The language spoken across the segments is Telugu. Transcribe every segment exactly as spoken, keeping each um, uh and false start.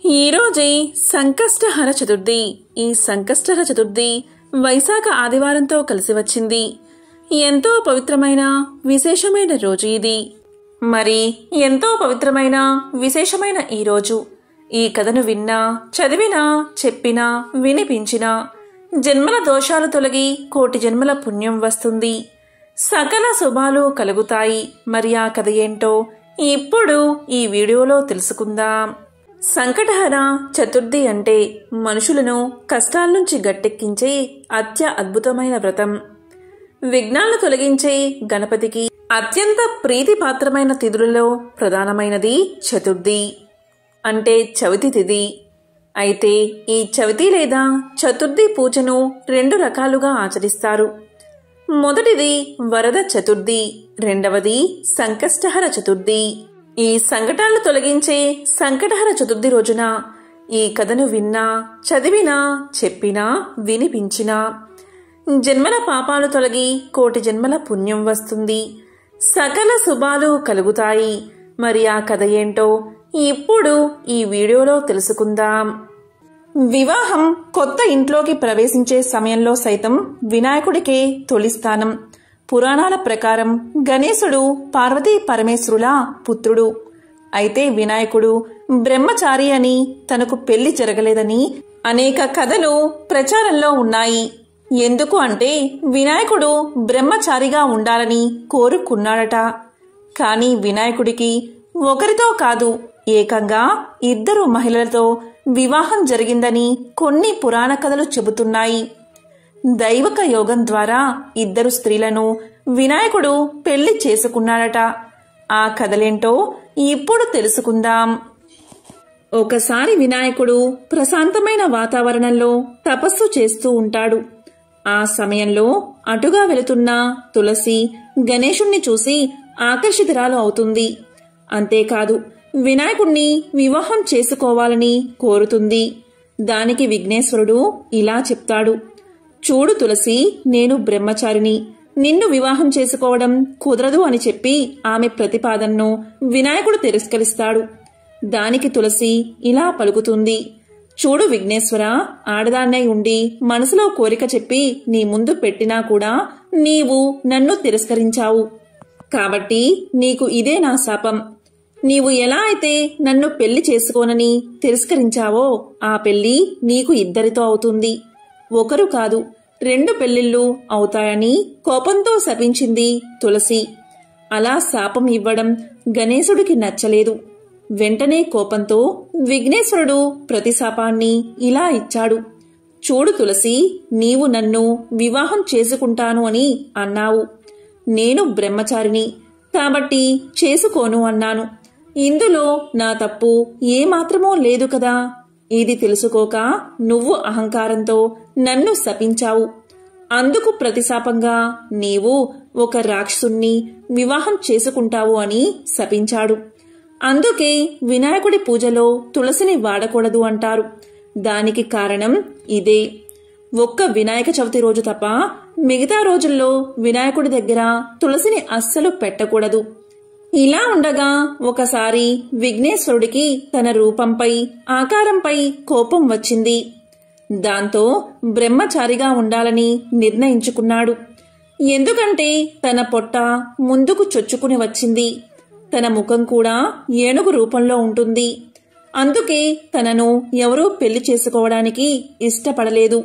ఈరోజే సంకష్టహర చతుర్థి. ఈ సంకష్టహర చతుర్థి వైశాఖ ఆదివారంతో కలిసి వచ్చింది. ఎంతో పవిత్రమైన విశేషమైన రోజు ఇది. మరి ఎంతో పవిత్రమైన విశేషమైన ఈ రోజు ఈ కథను విన్నా, చదివినా, చెప్పినా, వినిపించినా జన్మల దోషాలు తొలగి కోటి జన్మల పుణ్యం వస్తుంది, సకల శుభాలు కలుగుతాయి. మరి ఆ కథ ఏంటో ఇప్పుడు ఈ వీడియోలో తెలుసుకుందాం. సంకటహర చతుర్థి అంటే మనుషులను కష్టాల నుంచి గట్టెక్కించే అత్య అద్భుతమైన వ్రతం. విఘ్నాలను తొలగించే గణపతికి అత్యంత ప్రీతిపాత్రమైన తిథులలో ప్రధానమైనది చతుర్థి అంటే చవితి తిథి. అయితే ఈ చవితి లేదా చతుర్థి పూజను రెండు రకాలుగా ఆచరిస్తారు. మొదటిది వరద చతుర్థి, రెండవది సంకష్టహర చతుర్థి. ఈ సంకటాలను తొలగించే సంకటహర చతుర్థి రోజున ఈ కథను విన్నా, చదివినా, చెప్పినా, వినిపించినా జన్మల పాపాలు తొలగి కోటి జన్మల పుణ్యం వస్తుంది, సకల శుభాలు కలుగుతాయి. మరి ఆ కథ ఏంటో ఇప్పుడు ఈ వీడియోలో తెలుసుకుందాం. వివాహం కొత్త ఇంట్లోకి ప్రవేశించే సమయంలో సైతం వినాయకుడికే తొలి స్థానం. పురాణాల ప్రకారం గణేశుడు పార్వతీ పరమేశ్వరుల పుత్రుడు. అయితే వినాయకుడు బ్రహ్మచారి అని, తనకు పెళ్లి జరగలేదని అనేక కథలు ప్రచారంలో ఉన్నాయి. ఎందుకు అంటే వినాయకుడు బ్రహ్మచారిగా ఉండాలని కోరుకున్నాడట. కాని వినాయకుడికి ఒకరితో కాదు, ఏకంగా ఇద్దరు మహిళలతో వివాహం జరిగిందని కొన్ని పురాణ కథలు చెబుతున్నాయి. దైవక యోగం ద్వారా ఇద్దరు స్త్రీలను వినాయకుడు పెళ్లి చేసుకున్నాడట. ఆ కథలేంటో ఇప్పుడు తెలుసుకుందాం. ఒకసారి వినాయకుడు ప్రశాంతమైన వాతావరణంలో తపస్సు చేస్తూ ఉంటాడు. ఆ సమయంలో అటుగా వెళుతున్న తులసి గణేశుణ్ణి చూసి ఆకర్షితురాలు అవుతుంది. అంతేకాదు వినాయకుణ్ణి వివాహం చేసుకోవాలని కోరుతుంది. దానికి విఘ్నేశ్వరుడు ఇలా చెప్తాడు, చూడు తులసి, నేను బ్రహ్మచారిని, నిన్ను వివాహం చేసుకోవడం కుదరదు అని చెప్పి ఆమె ప్రతిపాదనను వినాయకుడు తిరస్కరిస్తాడు. దానికి తులసి ఇలా పలుకుతుంది, చూడు విఘ్నేశ్వర, ఆడదాన్నై ఉండి మనసులో కోరిక చెప్పి నీ ముందు పెట్టినా కూడా నీవు నన్ను తిరస్కరించావు. కాబట్టి నీకు ఇదే నా శాపం. నీవు ఎలా అయితే నన్ను పెళ్లి చేసుకోనని తిరస్కరించావో ఆ పెళ్లి నీకు ఇద్దరితో అవుతుంది, ఒకరు కాదు రెండు పెళ్లిళ్లు అవుతాయని కోపంతో శపించింది తులసి. అలా శాపం ఇవ్వడం గణేశుడికి నచ్చలేదు. వెంటనే కోపంతో విఘ్నేశ్వరుడు ప్రతిశాపాన్ని ఇలా ఇచ్చాడు, చూడు తులసి, నీవు నన్ను వివాహం చేసుకుంటాను అని అన్నావు. నేను బ్రహ్మచారిని కాబట్టి చేసుకోను అన్నాను. ఇందులో నా తప్పు ఏమాత్రమో లేదు కదా. ఇది తెలుసుకోక నువ్వు అహంకారంతో నన్ను శపించావు. అందుకు ప్రతిశాపంగా నీవు ఒక రాక్షసుణ్ణి వివాహం చేసుకుంటావు అని శపించాడు. అందుకే వినాయకుడి పూజలో తులసిని వాడకూడదు అంటారు. దానికి కారణం ఇదే. ఒక్క వినాయక చవితి రోజు తప్ప మిగతా రోజుల్లో వినాయకుడి దగ్గర తులసిని అస్సలు పెట్టకూడదు. ఇలా ఉండగా ఒకసారి విఘ్నేశ్వరుడికి తన రూపంపై, ఆకారంపై కోపం వచ్చింది. దాంతో బ్రహ్మచారిగా ఉండాలని నిర్ణయించుకున్నాడు. ఎందుకంటే తన పొట్ట ముందుకు చొచ్చుకుని వచ్చింది, తన ముఖం కూడా ఏనుగు రూపంలో ఉంటుంది. అందుకే తనను ఎవరూ పెళ్లి చేసుకోవడానికి ఇష్టపడలేదు.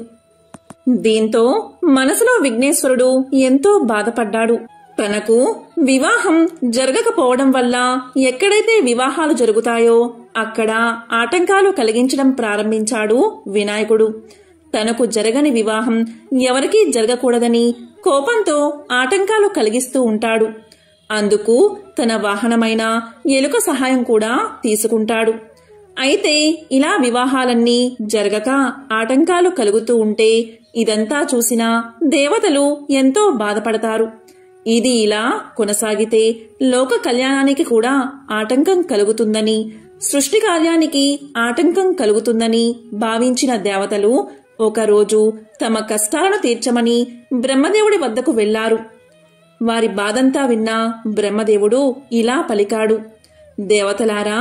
దీంతో మనసులో విఘ్నేశ్వరుడు ఎంతో బాధపడ్డాడు. తనకు వివాహం జరగకపోవడం వల్ల ఎక్కడైతే వివాహాలు జరుగుతాయో అక్కడ ఆటంకాలు కలిగించడం ప్రారంభించాడు వినాయకుడు. తనకు జరగని వివాహం ఎవరికీ జరగకూడదని కోపంతో ఆటంకాలు కలిగిస్తూ ఉంటాడు. అందుకు తన వాహనమైన ఎలుక సహాయం కూడా తీసుకుంటాడు. అయితే ఇలా వివాహాలన్నీ జరగక ఆటంకాలు కలుగుతూ ఉంటే ఇదంతా చూసిన దేవతలు ఎంతో బాధపడతారు. ఇది ఇలా కొనసాగితే లోక కళ్యాణానికి కూడా ఆటంకం కలుగుతుందని, సృష్టి కార్యానికి ఆటంకం కలుగుతుందని భావించిన దేవతలు ఒకరోజు తమ కష్టాలను తీర్చమని బ్రహ్మదేవుడి వద్దకు వెళ్లారు. వారి బాధంతా విన్న బ్రహ్మదేవుడు ఇలా పలికాడు, దేవతలారా,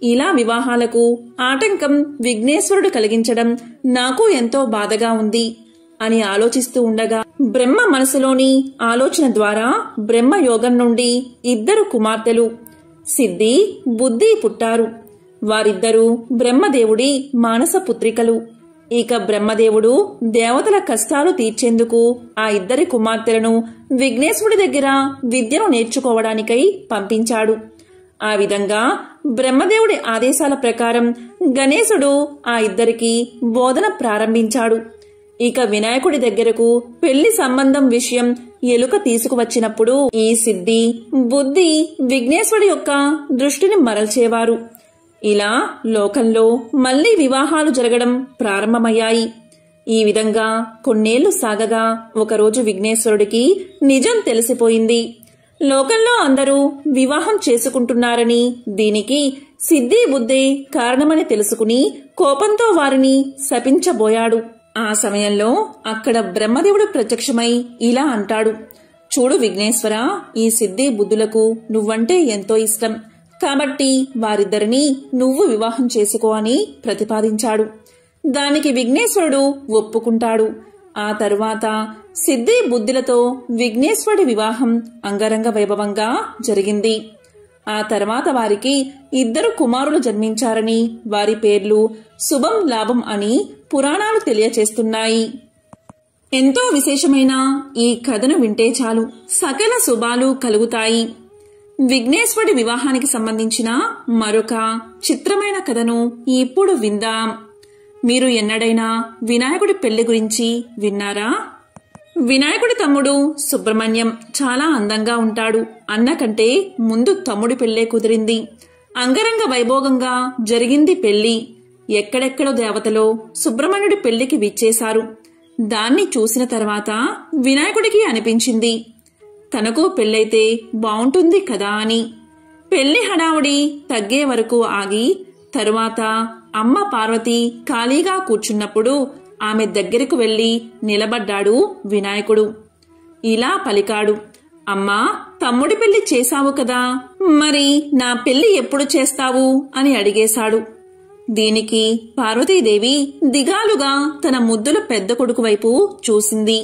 ఇలా వివాహాలకు ఆటంకం విఘ్నేశ్వరుడు కలిగించడం నాకు ఎంతో బాధగా ఉంది అని ఆలోచిస్తూ ఉండగా బ్రహ్మ మనసులోని ఆలోచన ద్వారా బ్రహ్మయోగం నుండి ఇద్దరు కుమార్తెలు సిద్ధి బుద్ధి పుట్టారు. వారిద్దరూ బ్రహ్మదేవుడి మానస పుత్రికలు. ఇక బ్రహ్మదేవుడు దేవతల కష్టాలు తీర్చేందుకు ఆ ఇద్దరి కుమార్తెలను విఘ్నేశ్వరుడి దగ్గర విద్యను నేర్చుకోవడానికై పంపించాడు. ఆ విధంగా బ్రహ్మదేవుడి ఆదేశాల ప్రకారం గణేశుడు ఆ ఇద్దరికి బోధన ప్రారంభించాడు. ఇక వినాయకుడి దగ్గరకు పెళ్లి సంబంధం విషయం ఎలుక తీసుకువచ్చినప్పుడు ఈ సిద్ధి బుద్ధి విఘ్నేశ్వరుడి యొక్క దృష్టిని మరల్చేవారు. ఇలా లోకంలో మళ్లీ వివాహాలు జరగడం ప్రారంభమయ్యాయి. ఈ విధంగా కొన్నేళ్లు సాగగా ఒకరోజు విఘ్నేశ్వరుడికి నిజం తెలిసిపోయింది. లోకంలో అందరూ వివాహం చేసుకుంటున్నారని, దీనికి సిద్ధి బుద్ధి కారణమని తెలుసుకుని కోపంతో వారిని శపించబోయాడు. ఆ సమయంలో అక్కడ బ్రహ్మదేవుడు ప్రత్యక్షమై ఇలా అంటాడు, చూడు విఘ్నేశ్వర, ఈ సిద్ధి బుద్ధులకు నువ్వంటే ఎంతో ఇష్టం కాబట్టి వారిద్దరినీ నువ్వు వివాహం చేసుకో అని ప్రతిపాదించాడు. దానికి విఘ్నేశ్వరుడు ఒప్పుకుంటాడు. ఆ తరువాత సిద్ధి బుద్ధులతో విఘ్నేశ్వరుడి వివాహం అంగరంగ వైభవంగా జరిగింది. ఆ తర్వాత వారికి ఇద్దరు కుమారులు జన్మించారని, వారి పేర్లు శుభం లాభం అని పురాణాలు తెలియచేస్తున్నాయి. ఎంతో విశేషమైన ఈ కథను వింటే చాలు సకల శుభాలు కలుగుతాయి. విఘ్నేశ్వరుడి వివాహానికి సంబంధించిన మరొక చిత్రమైన కథను ఇప్పుడు విందాం. మీరు ఎన్నడైనా వినాయకుడి పెళ్లి గురించి విన్నారా? వినాయకుడి తమ్ముడు సుబ్రహ్మణ్యం చాలా అందంగా ఉంటాడు. అన్న కంటే ముందు తమ్ముడి పెళ్లే కుదిరింది. అంగరంగ వైభోగంగా జరిగింది పెళ్లి. ఎక్కడెక్కడో దేవతలో సుబ్రహ్మణ్యుడి పెళ్లికి విచ్చేశారు. దాన్ని చూసిన తర్వాత వినాయకుడికి అనిపించింది తనకు పెళ్ళైతే బావుంటుంది కదా అని. పెళ్లి హడావుడి తగ్గే వరకు ఆగి తరువాత అమ్మ పార్వతి ఖాళీగా కూర్చున్నప్పుడు ఆమె దగ్గరకు వెళ్లి నిలబడ్డాడు వినాయకుడు. ఇలా పలికాడు, అమ్మా, తమ్ముడి పెళ్లి చేశావు కదా, మరి నా పెళ్లి ఎప్పుడు చేస్తావు అని అడిగేశాడు. దీనికి పార్వతీదేవి దిగాలుగా తన ముద్దుల పెద్ద కొడుకు వైపు చూసింది.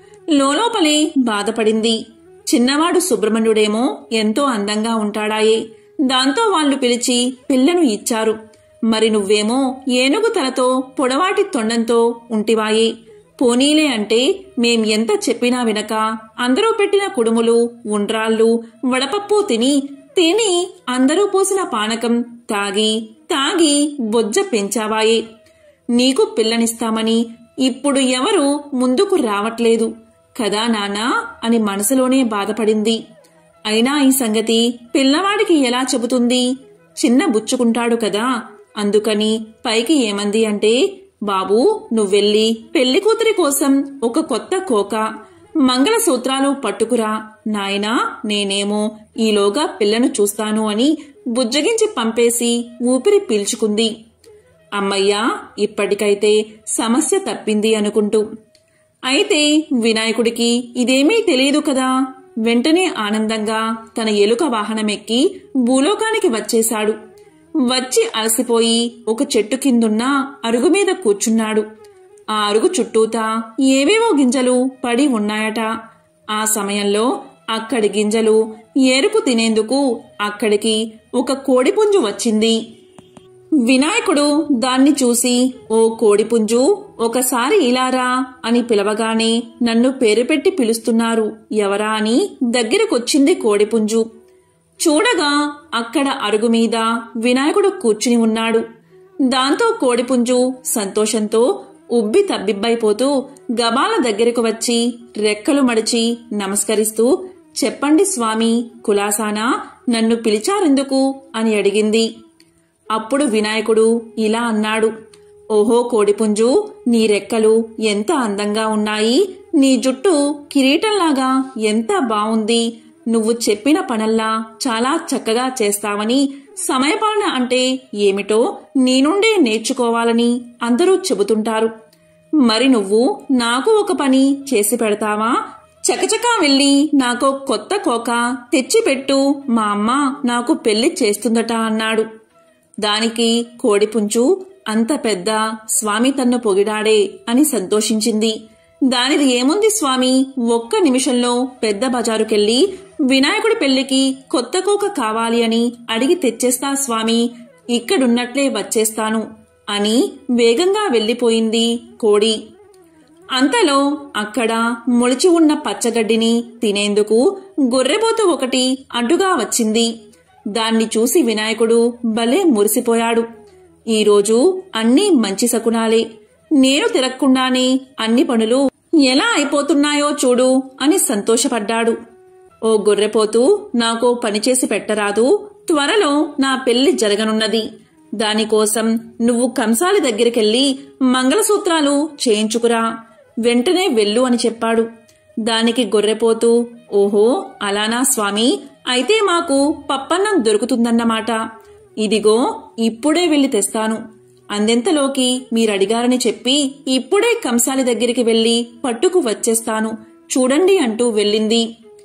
లోలోపలే బాధపడింది. చిన్నవాడు సుబ్రహ్మణ్యుడేమో ఎంతో అందంగా ఉంటాడాయే, దాంతో వాళ్లు పిలిచి పిల్లను ఇచ్చారు. మరి నువ్వేమో ఏనుగు తలతో పొడవాటి తొండంతో ఉంటివాయే. పోనీలే అంటే మేం ఎంత చెప్పినా వినక అందరూ పెట్టిన కుడుములు, ఉండ్రాళ్ళు, వడపప్పు తిని తిని అందరూ పోసిన పానకం తాగి తాగి బొజ్జ పెంచావాయే. నీకు పిల్లనిస్తామని ఇప్పుడు ఎవరు ముందుకు రావట్లేదు కదా నాన్నా అని మనసులోనే బాధపడింది. అయినా ఈ సంగతి పిల్లవాడికి ఎలా చెబుతుంది? చిన్న బుచ్చుకుంటాడు కదా, అందుకని పైకి ఏమంది అంటే, బాబూ, నువ్వెళ్ళి పెళ్లి కూతురి కోసం ఒక కొత్త కోక, మంగళసూత్రాలు పట్టుకురా నాయనా, నేనేమో ఈలోగా పిల్లను చూస్తాను అని బుజ్జగించి పంపేసి ఊపిరి పీల్చుకుంది. అమ్మయ్యా, ఇప్పటికైతే సమస్య తప్పింది అనుకుంటూ. అయితే వినాయకుడికి ఇదేమీ తెలియదు కదా. వెంటనే ఆనందంగా తన ఎలుక వాహనమెక్కి భూలోకానికి వచ్చేశాడు. వచ్చి అలసిపోయి ఒక చెట్టు కిందున్న అరుగు మీద కూర్చున్నాడు. ఆ అరుగు చుట్టూతా ఏవేవో గింజలు పడి ఉన్నాయట. ఆ సమయంలో అక్కడి గింజలు ఏరుకు తినేందుకు అక్కడికి ఒక కోడిపుంజు వచ్చింది. వినాయకుడు దాన్ని చూసి, ఓ కోడిపుంజు, ఒకసారి ఇలారా అని పిలవగానే నన్ను పేరు పెట్టి పిలుస్తున్నారు ఎవరా అని దగ్గరకొచ్చింది కోడిపుంజు. చూడగా అక్కడ అరుగు మీద వినాయకుడు కూర్చుని ఉన్నాడు. దాంతో కోడిపుంజు సంతోషంతో ఉబ్బి తబ్బిబ్బైపోతూ గబాల దగ్గరకు వచ్చి రెక్కలు మడిచి నమస్కరిస్తూ, చెప్పండి స్వామి, కులాసానా, నన్ను పిలిచారెందుకు అని అడిగింది. అప్పుడు వినాయకుడు ఇలా అన్నాడు, ఓహో కోడిపుంజు, నీ రెక్కలు ఎంత అందంగా ఉన్నాయి, నీ జుట్టు కిరీటంలాగా ఎంత బావుంది, నువ్వు చెప్పిన పనల్లా చాలా చక్కగా చేస్తావని, సమయపాలన అంటే ఏమిటో నీ నుండే నేర్చుకోవాలని అందరూ చెబుతుంటారు. మరి నువ్వు నాకు ఒక పని చేసి పెడతావా? చకచకా వెళ్ళి నాకో కొత్త కోక తెచ్చిపెట్టు, మా అమ్మ నాకు పెళ్లి చేస్తుందట అన్నాడు. దానికి కోడిపుంజు అంత పెద్ద స్వామి తన్ను పొగిడాడే అని సంతోషించింది. దానిది ఏముంది స్వామి, ఒక్క నిమిషంలో పెద్ద బజారుకెళ్లి వినాయకుడి పెళ్లికి కొత్త కోక కావాలి అని అడిగి తెచ్చేస్తా స్వామి, ఇక్కడున్నట్లే వచ్చేస్తాను అని వేగంగా వెళ్లిపోయింది కోడి. అంతలో అక్కడ మొలిచి ఉన్న పచ్చగడ్డిని తినేందుకు గొర్రెపోతు ఒకటి అడ్డుగా వచ్చింది. దాన్ని చూసి వినాయకుడు భలే మురిసిపోయాడు. ఈరోజు అన్నీ మంచి శకునాలే, నేను తిరగకుండానే అన్ని పనులు ఎలా అయిపోతున్నాయో చూడు అని సంతోషపడ్డాడు. ఓ గొర్రెపోతూ, నాకో పనిచేసి పెట్టరాదు, త్వరలో నా పెళ్లి జరగనున్నది. దానికోసం నువ్వు కంసాలి దగ్గరికెళ్లి మంగళసూత్రాలు చేయించుకురా, వెంటనే వెళ్ళు అని చెప్పాడు. దానికి గొర్రెపోతూ, ఓహో అలానా స్వామి, అయితే మాకు పప్పన్నం దొరుకుతుందన్నమాట. ఇదిగో ఇప్పుడే వెళ్లి తెస్తాను. అందెంతలోకి మీరడిగారని చెప్పి ఇప్పుడే కంసాలి దగ్గరికి వెళ్లి పట్టుకు వచ్చేస్తాను చూడండి అంటూ వెళ్ళింది.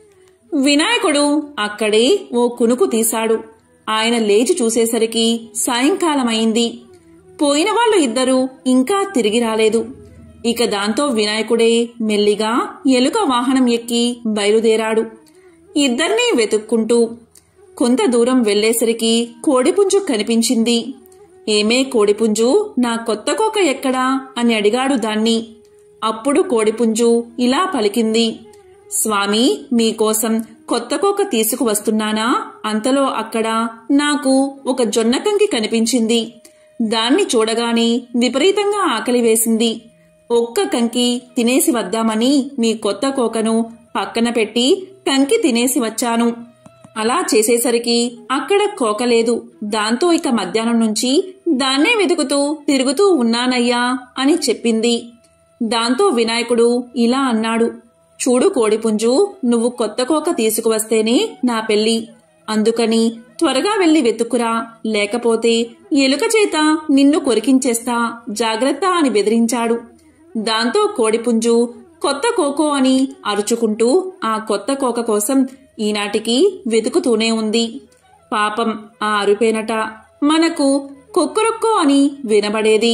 వినాయకుడు అక్కడే ఓ కునుకు తీశాడు. ఆయన లేచి చూసేసరికి సాయంకాలమైంది. పోయిన వాళ్ళు ఇద్దరూ ఇంకా తిరిగి రాలేదు. ఇక దాంతో వినాయకుడే మెల్లిగా ఎలుక వాహనం ఎక్కి బయలుదేరాడు. ఇద్దర్నీ వెతుక్కుంటూ కొంత దూరం వెళ్లేసరికి కోడిపుంజు కనిపించింది. ఏమే కోడిపుంజు, నా కొత్త కోక ఎక్కడా అని అడిగాడు దాన్ని. అప్పుడు కోడిపుంజు ఇలా పలికింది, స్వామి మీకోసం కొత్త కోక తీసుకువస్తున్నానా? అంతలో అక్కడ నాకు ఒక జొన్నకంకి కనిపించింది. దాన్ని చూడగానే విపరీతంగా ఆకలి వేసింది. ఒక్క కంకి తినేసి వద్దామని మీ కొత్త కోకను పక్కన పెట్టి కంకి తినేసి వచ్చాను. అలా చేసేసరికి అక్కడ కోకలేదు. దాంతో ఇక మధ్యాహ్నం నుంచి దాన్నే వెతుకుతూ తిరుగుతూ ఉన్నానయ్యా అని చెప్పింది. దాంతో వినాయకుడు ఇలా అన్నాడు, చూడు కోడిపుంజు, నువ్వు కొత్త కోక తీసుకువస్తేనే నా పెళ్లి. అందుకని త్వరగా వెళ్లి వెతుక్కురా, లేకపోతే ఎలుక చేత నిన్ను కొరికించేస్తా, జాగ్రత్త అని బెదిరించాడు. దాంతో కోడిపుంజు కొత్త కోకో అని అరుచుకుంటూ ఆ కొత్త కోక కోసం ఈనాటికి వెతుకుతూనే ఉంది. పాపం ఆ అరుపేనట మనకు కొక్కరొక్కో అని వినబడేది.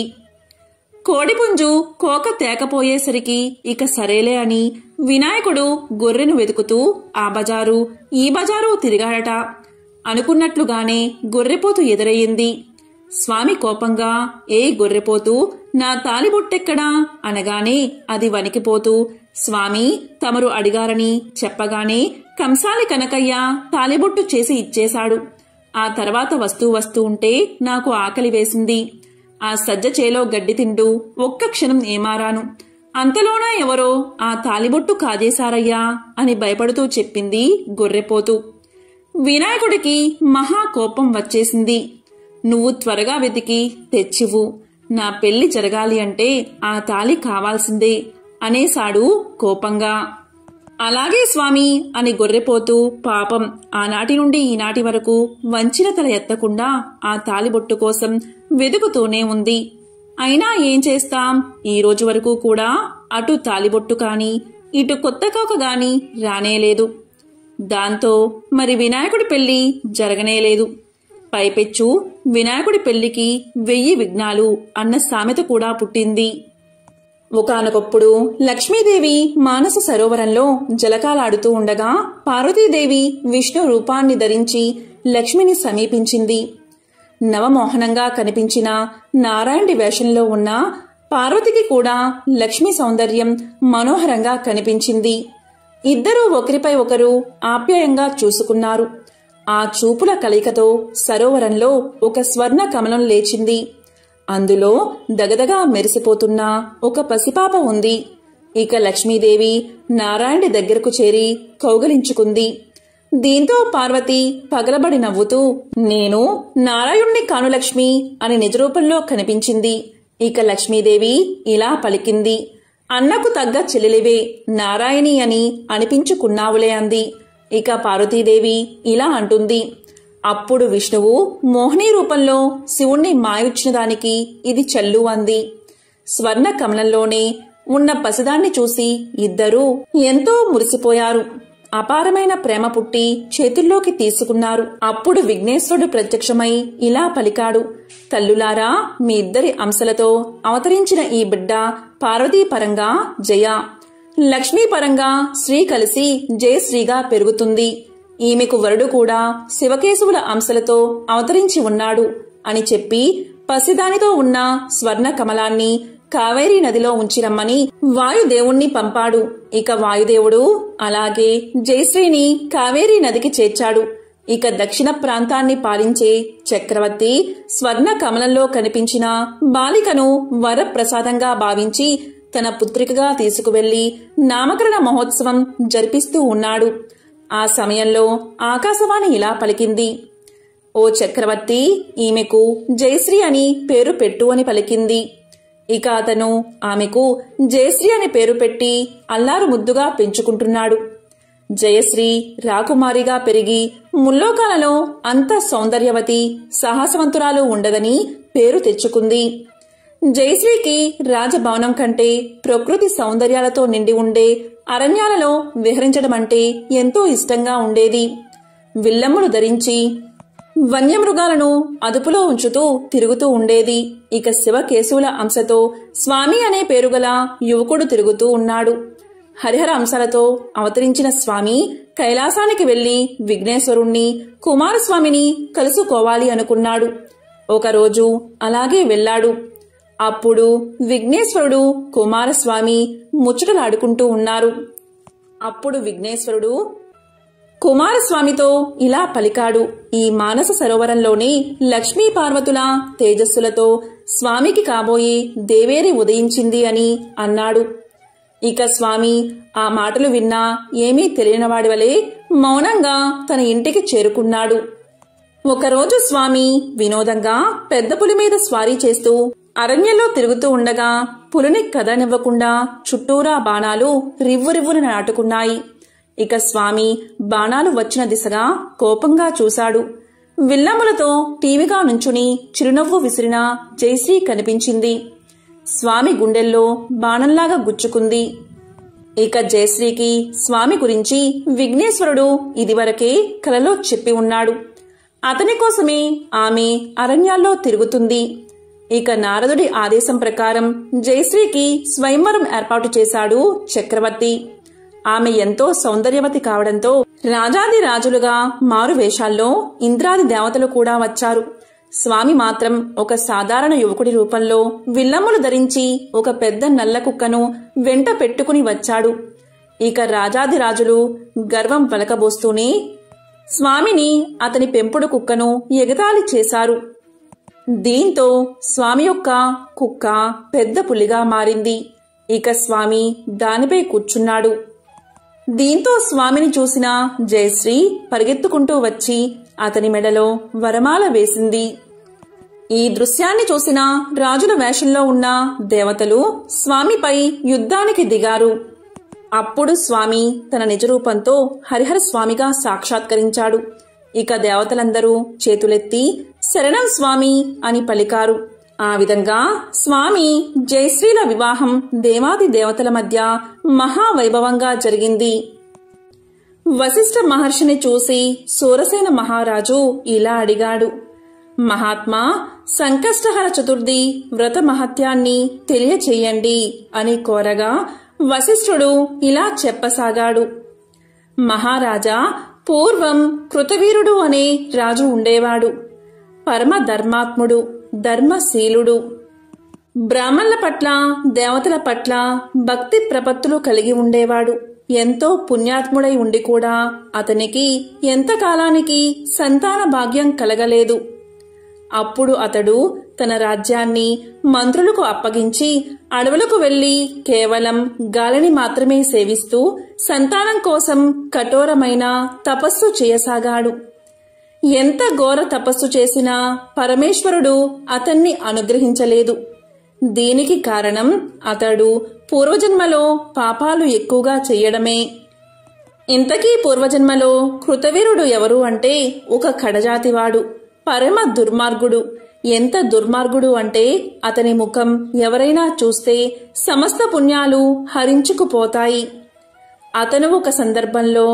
కోడిపుంజు కోక తేకపోయేసరికి ఇక సరేలే అని వినాయకుడు గొర్రెను వెతుకుతూ ఆ బజారు ఈ బజారు తిరిగాడట. అనుకున్నట్లుగానే గొర్రెపోతు ఎదురయ్యింది. స్వామి కోపంగా, ఏ గొర్రెపోతూ, నా తాలిబొట్టెక్కడా అనగానే అది వణికిపోతూ, స్వామి తమరు అడిగారని చెప్పగానే కంసాలి కనకయ్య తాలిబొట్టు చేసి ఇచ్చేశాడు. ఆ తర్వాత వస్తూ వస్తూ ఉంటే నాకు ఆకలి వేసింది. ఆ సజ్జ చేలో గడ్డి తింటూ ఒక్క క్షణం ఏమారాను. అంతలోనా ఎవరో ఆ తాలిబొట్టు కాజేశారయ్యా అని భయపడుతూ చెప్పింది గొర్రెపోతు. వినాయకుడికి మహా కోపం వచ్చేసింది. నువ్వు త్వరగా వెతికి తెచ్చివు, నా పెళ్లి జరగాలి అంటే ఆ తాలి కావాల్సిందే అనేశాడు కోపంగా. అలాగే స్వామి అని గొర్రెపోతూ పాపం ఆనాటి నుండి ఈనాటి వరకు వంచిన తల ఎత్తకుండా ఆ తాలిబొట్టు కోసం వెతుకుతూనే ఉంది. అయినా ఏం చేస్తాం, ఈ రోజు వరకు కూడా అటు తాలిబొట్టు కాని ఇటు కొత్త కోక గాని రానేలేదు. దాంతో మరి వినాయకుడి పెళ్లి జరగనేలేదు. పైపెచ్చు వినాయకుడి పెళ్లికి వెయ్యి విఘ్నాలు అన్న సామెత కూడా పుట్టింది. ఒకానొకప్పుడు లక్ష్మీదేవి మానస సరోవరంలో జలకాలాడుతూ ఉండగా పార్వతీదేవి విష్ణు రూపాన్ని ధరించి లక్ష్మిని సమీపించింది. నవమోహనంగా కనిపించిన నారాయణుడి వేషంలో ఉన్న పార్వతికి కూడా లక్ష్మి సౌందర్యం మనోహరంగా కనిపించింది. ఇద్దరూ ఒకరిపై ఒకరు ఆప్యాయంగా చూసుకున్నారు. ఆ చూపుల కలయికతో సరోవరంలో ఒక స్వర్ణ కమలం లేచింది. అందులో దగదగా మెరిసిపోతున్న ఒక పసిపాప ఉంది. ఇక లక్ష్మీదేవి నారాయణుడి దగ్గరకు చేరి కౌగలించుకుంది. దీంతో పార్వతి పగలబడి నవ్వుతూ, నేను నారాయణుణ్ణి కాను లక్ష్మి అని నిజరూపంలో కనిపించింది. ఇక లక్ష్మీదేవి ఇలా పలికింది, అన్నకు తగ్గ చెల్లెలివే నారాయణి అని అనిపించుకున్నావులే అంది. ఇక పార్వతీదేవి ఇలా అంటుంది, అప్పుడు విష్ణువు మోహిని రూపంలో శివుణ్ణి మాయుచ్చిన దానికి ఇది చల్లు అంది. స్వర్ణ కమలంలోనే ఉన్న పసిదాన్ని చూసి ఇద్దరూ ఎంతో మురిసిపోయారు. అపారమైన ప్రేమ పుట్టి చేతుల్లోకి తీసుకున్నారు. అప్పుడు విఘ్నేశ్వరుడు ప్రత్యక్షమై ఇలా పలికాడు, తల్లులారా, మీ ఇద్దరి అంశలతో అవతరించిన ఈ బిడ్డ పార్వతీ పరంగా జయ, లక్ష్మీ పరంగా శ్రీ కలిసి జయశ్రీగా పెరుగుతుంది. ఈమెకు వరుడు కూడా శివకేశవుల అంశలతో అవతరించి ఉన్నాడు అని చెప్పి పసిదానితో ఉన్న స్వర్ణ కమలాన్ని కావేరీ నదిలో ఉంచిరమ్మని వాయుదేవుణ్ణి పంపాడు. ఇక వాయుదేవుడు అలాగే జయశ్రీని కావేరీ నదికి చేర్చాడు. ఇక దక్షిణ ప్రాంతాన్ని పాలించే చక్రవర్తి స్వర్ణ కమలంలో కనిపించిన బాలికను వరప్రసాదంగా భావించి తన పుత్రికగా తీసుకువెళ్లి నామకరణ మహోత్సవం జరిపిస్తూ ఉన్నాడు. ఆ సమయంలో ఆకాశవాణి ఇలా పలికింది, ఓ చక్రవర్తి, ఈమెకు జయశ్రీ అని పేరు పెట్టు అని పలికింది. ఇక అతను ఆమెకు జయశ్రీ అని పేరు పెట్టి అల్లారు ముద్దుగా పెంచుకుంటున్నాడు. జయశ్రీ రాకుమారిగా పెరిగి ముల్లోకాలలో అంత సౌందర్యవతి సాహసవంతురాలు ఉండదని పేరు తెచ్చుకుంది. జయశ్రీకి రాజభవనం కంటే ప్రకృతి సౌందర్యాలతో నిండి ఉండే అరణ్యాలలో విహరించడం అంటే ఎంతో ఇష్టంగా ఉండేది. విల్లమ్ములు ధరించి వన్యమృగాలను అదుపులో ఉంచుతూ తిరుగుతూ ఉండేది. ఇక శివకేశవుల అంశతో స్వామి అనే పేరుగల యువకుడు తిరుగుతూ ఉన్నాడు. హరిహర అంశాలతో అవతరించిన స్వామి కైలాసానికి వెళ్లి విఘ్నేశ్వరుణ్ణి, కుమారస్వామిని కలుసుకోవాలి అనుకున్నాడు. ఒకరోజు అలాగే వెళ్లాడు. అప్పుడు విఘ్నేశ్వరుడు, కుమారస్వామి ముచ్చటలాడుకుంటూ ఉన్నారు. అప్పుడు విఘ్నేశ్వరుడు కుమారస్వామితో ఇలా పలికాడు, ఈ మానస సరోవరంలోని లక్ష్మీ పార్వతుల తేజస్సులతో స్వామికి కాబోయే దేవేరి ఉదయించింది అని అన్నాడు. ఇక స్వామి ఆ మాటలు విన్నా ఏమీ తెలియనివాడి వలె మౌనంగా తన ఇంటికి చేరుకున్నాడు. ఒకరోజు స్వామి వినోదంగా పెద్ద పులి మీద స్వారీ చేస్తూ అరణ్యంలో తిరుగుతూ ఉండగా పులిని కదనివ్వకుండా చుట్టూరా బాణాలు రివ్వురివ్వున నాటుకున్నాయి. ఇక స్వామి బాణాలు వచ్చిన దిశగా కోపంగా చూశాడు. విల్లమ్ములతో టీవీగా నుంచుని చిరునవ్వు విసిరిన జయశ్రీ కనిపించింది. స్వామి గుండెల్లో బాణంలాగా గుచ్చుకుంది. ఇక జయశ్రీకి స్వామి గురించి విఘ్నేశ్వరుడు ఇదివరకే కలలో చెప్పి ఉన్నాడు. అతని కోసమే ఆమె అరణ్యాల్లో తిరుగుతుంది. ఇక నారదుడి ఆదేశం ప్రకారం జయశ్రీకి స్వయంవరం ఏర్పాటు చేశాడు చక్రవర్తి. ఆమె ఎంతో సౌందర్యవతి కావడంతో రాజాది రాజులుగా మారు వేషాల్లో ఇంద్రాది దేవతలు కూడా వచ్చారు. స్వామి మాత్రం ఒక సాధారణ యువకుడి రూపంలో విల్లమ్ములు ధరించి ఒక పెద్ద నల్ల కుక్కను వెంట పెట్టుకుని వచ్చాడు. ఇక రాజాది రాజులు గర్వం పలకబోస్తూనే స్వామిని, అతని పెంపుడు కుక్కను ఎగతాళి చేశారు. దీంతో స్వామి యొక్క కుక్క పెద్ద పులిగా మారింది. ఇక స్వామి దానిపై కూర్చున్నాడు. దీంతో స్వామిని చూసిన జయశ్రీ పరిగెత్తుకుంటూ వచ్చి అతని మెడలో వరమాల వేసింది. ఈ దృశ్యాన్ని చూసిన రాజుల వేషంలో ఉన్న దేవతలు స్వామిపై యుద్ధానికి దిగారు. అప్పుడు స్వామి తన నిజరూపంతో హరిహర స్వామిగా సాక్షాత్కరించాడు. ఇక దేవతలందరూ చేతులెత్తి శరణం స్వామి అని పలికారు. ఆ విధంగా స్వామి జయశ్రీల వివాహం దేవాది దేవతల మధ్య మహావైభవంగా జరిగింది. వశిష్ఠ మహర్షిని చూసి సూరసేన మహారాజు ఇలా అడిగాడు, మహాత్మా, సంకష్టహర చతుర్థి వ్రత మహత్యాన్ని తెలియచేయండి అని కోరగా వశిష్ఠుడు ఇలా చెప్పసాగాడు. మహారాజా, పూర్వం కృతవీరుడు అనే రాజు ఉండేవాడు. పరమ ధర్మాత్ముడు, ధర్మశీలుడు. బ్రాహ్మణుల పట్ల, దేవతల పట్ల భక్తి ప్రపత్తులు కలిగి ఉండేవాడు. ఎంతో పుణ్యాత్ముడై ఉండి కూడా అతనికి ఎంతకాలానికి సంతాన భాగ్యం కలగలేదు. అప్పుడు అతడు తన రాజ్యాన్ని మంత్రులకు అప్పగించి అడవులకు వెళ్లి కేవలం గాలిని మాత్రమే సేవిస్తూ సంతానం కోసం కఠోరమైన తపస్సు చేయసాగాడు. ఎంత ఘోర తపస్సు చేసినా పరమేశ్వరుడు అతన్ని అనుగ్రహించలేదు. దీనికి కారణం అతడు పూర్వజన్మలో పాపాలు ఎక్కువగా చెయ్యడమే. ఇంతకీ పూర్వజన్మలో కృతవీరుడు ఎవరు అంటే ఒక కడజాతివాడు, పరమ దుర్మార్గుడు. ఎంత దుర్మార్గుడు అంటే అతని ముఖం ఎవరైనా చూస్తే సమస్త పుణ్యాలు హరించుకుపోతాయి. అతను ఒక సందర్భంలో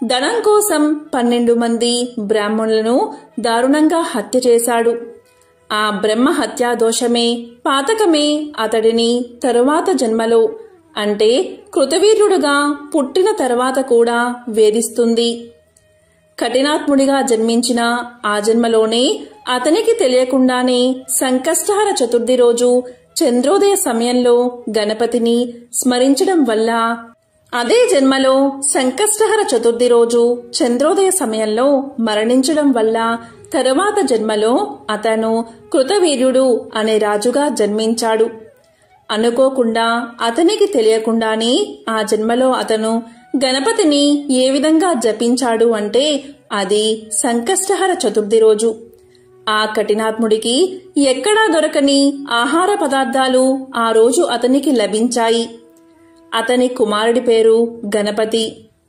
ధనం కోసం పన్నెండు మంది బ్రాహ్మణులను దారుణంగా హత్య చేశాడు. ఆ బ్రహ్మ హత్యా దోషమే పాతకమే అతడిని తరువాత జన్మలో అంటే కృతవీర్యుడుగా పుట్టిన తర్వాత కూడా వేధిస్తుంది. కఠినాత్ముడిగా జన్మించిన ఆ జన్మలోనే అతనికి తెలియకుండానే సంకష్టహర చతుర్థి రోజు చంద్రోదయ సమయంలో గణపతిని స్మరించడం వల్ల అదే జన్మలో సంకష్టహర చతుర్థి రోజు చంద్రోదయ సమయంలో మరణించడం వల్ల తరువాత జన్మలో అతను కృతవీర్యుడు అనే రాజుగా జన్మించాడు. అనుకోకుండా అతనికి తెలియకుండానే ఆ జన్మలో అతను గణపతిని ఏ విధంగా జపించాడు అంటే అది సంకష్టహర చతుర్థి రోజు. ఆ కఠినాత్ముడికి ఎక్కడా దొరకని ఆహార పదార్థాలు ఆ రోజు అతనికి లభించాయి. అతని కుమారుడి పేరు గణపతి.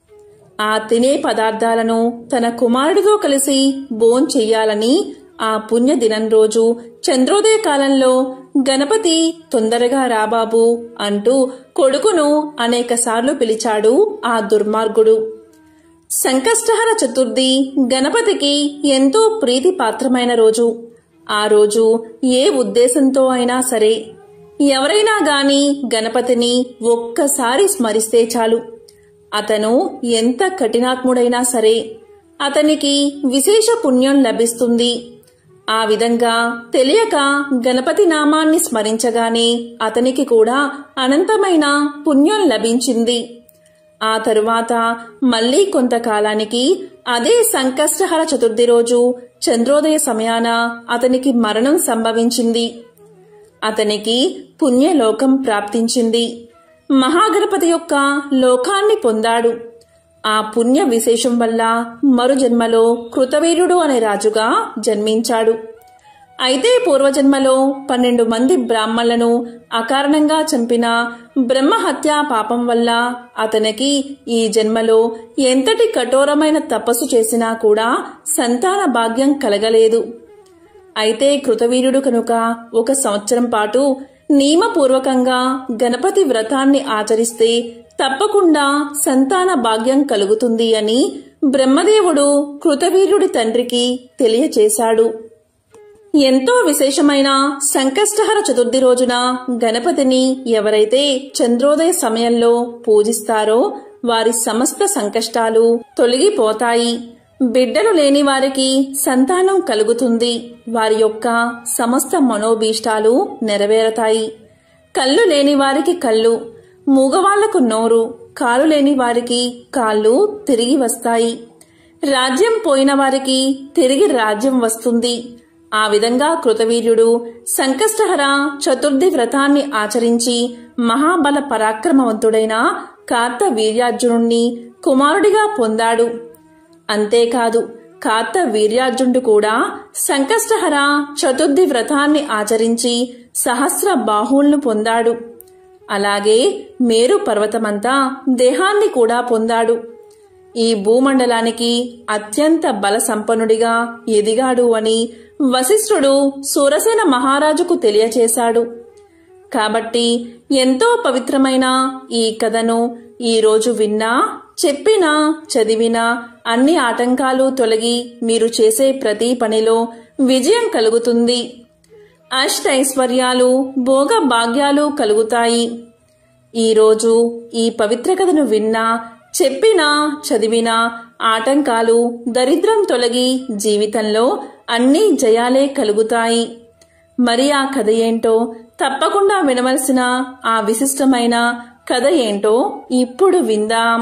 ఆ తినే పదార్థాలను తన కుమారుడితో కలిసి భోంచెయ్యాలని ఆ పుణ్య దినం రోజు చంద్రోదయ కాలంలో గణపతి తొందరగా రాబాబు అంటూ కొడుకును అనేకసార్లు పిలిచాడు ఆ దుర్మార్గుడు. సంకష్టహర చతుర్థి గణపతికి ఎంతో ప్రీతిపాత్రమైన రోజు. ఆ రోజు ఏ ఉద్దేశంతో అయినా సరే ఎవరైనా గాని గణపతిని ఒక్కసారి స్మరిస్తే చాలు, అతను ఎంత కఠినాత్ముడైనా సరే అతనికి విశేష పుణ్యం లభిస్తుంది. ఆ విధంగా తెలియక గణపతి నామాన్ని స్మరించగానే అతనికి కూడా అనంతమైన పుణ్యం లభించింది. ఆ తరువాత మళ్లీ కొంతకాలానికి అదే సంకష్టహర చతుర్థి రోజు చంద్రోదయ సమయాన అతనికి మరణం సంభవించింది. అతనికి పుణ్యలోకం ప్రాప్తించింది. మహాగణపతి యొక్క లోకాన్ని పొందాడు. ఆ పుణ్య విశేషం వల్ల మరు జన్మలో కృతవీర్యుడు అనే రాజుగా జన్మించాడు. అయితే పూర్వజన్మలో పన్నెండు మంది బ్రాహ్మణులను అకారణంగా చంపిన బ్రహ్మహత్యా పాపం వల్ల అతనికి ఈ జన్మలో ఎంతటి కఠోరమైన తపస్సు చేసినా కూడా సంతాన భాగ్యం కలగలేదు. అయితే కృతవీర్యుడు కనుక ఒక సంవత్సరం పాటు నియమపూర్వకంగా గణపతి వ్రతాన్ని ఆచరిస్తే తప్పకుండా సంతాన భాగ్యం కలుగుతుంది అని బ్రహ్మదేవుడు కృతవీర్యుడి తండ్రికి తెలియచేశాడు. ఎంతో విశేషమైన సంకష్టహర చతుర్థి రోజున గణపతిని ఎవరైతే చంద్రోదయ సమయంలో పూజిస్తారో వారి సమస్త సంకష్టాలు తొలగిపోతాయి. బిడ్డలు లేని వారికి సంతానం కలుగుతుంది. వారి యొక్క సమస్త మనోభీష్టాలు నెరవేరతాయి. కళ్ళు లేని వారికి కళ్ళు, మూగవాళ్లకు నోరు, కాలు లేని వారికి కాళ్ళు తిరిగి వస్తాయి. రాజ్యం పోయిన వారికి తిరిగి రాజ్యం వస్తుంది. ఆ విధంగా కృతవీర్యుడు సంకష్టహర చతుర్థి వ్రతాన్ని ఆచరించి మహాబల పరాక్రమవంతుడైన కార్తవీర్యార్జునుణ్ణి కుమారుడిగా పొందాడు. అంతేకాదు కార్తవీర్యార్జునుడు కూడా సంకష్టహర చతుర్థి వ్రతాన్ని ఆచరించి సహస్ర బాహువులను పొందాడు. అలాగే మేరు పర్వతమంతా దేహాన్ని కూడా పొందాడు. ఈ భూమండలానికి అత్యంత బల సంపన్నుడిగా ఎదిగాడు అని వశిష్ఠుడు సూరసేన మహారాజుకు తెలియచేశాడు. కాబట్టి ఎంతో పవిత్రమైన ఈ కథను ఈ రోజు విన్నా, చెప్పినా, చదివినా అన్ని ఆటంకాలు తొలగి మీరు చేసే ప్రతి పనిలో విజయం కలుగుతుంది. అష్టైశ్వర్యాలు, భోగ భాగ్యాలు కలుగుతాయి. ఈరోజు ఈ పవిత్ర కథను విన్నా, చెప్పినా, చదివినా ఆటంకాలు, దరిద్రం తొలగి జీవితంలో అన్ని జయాలే కలుగుతాయి. మరి ఆ కథ ఏంటో తప్పకుండా వినవలసిన ఆ విశిష్టమైన కథ ఏంటో ఇప్పుడు విందాం.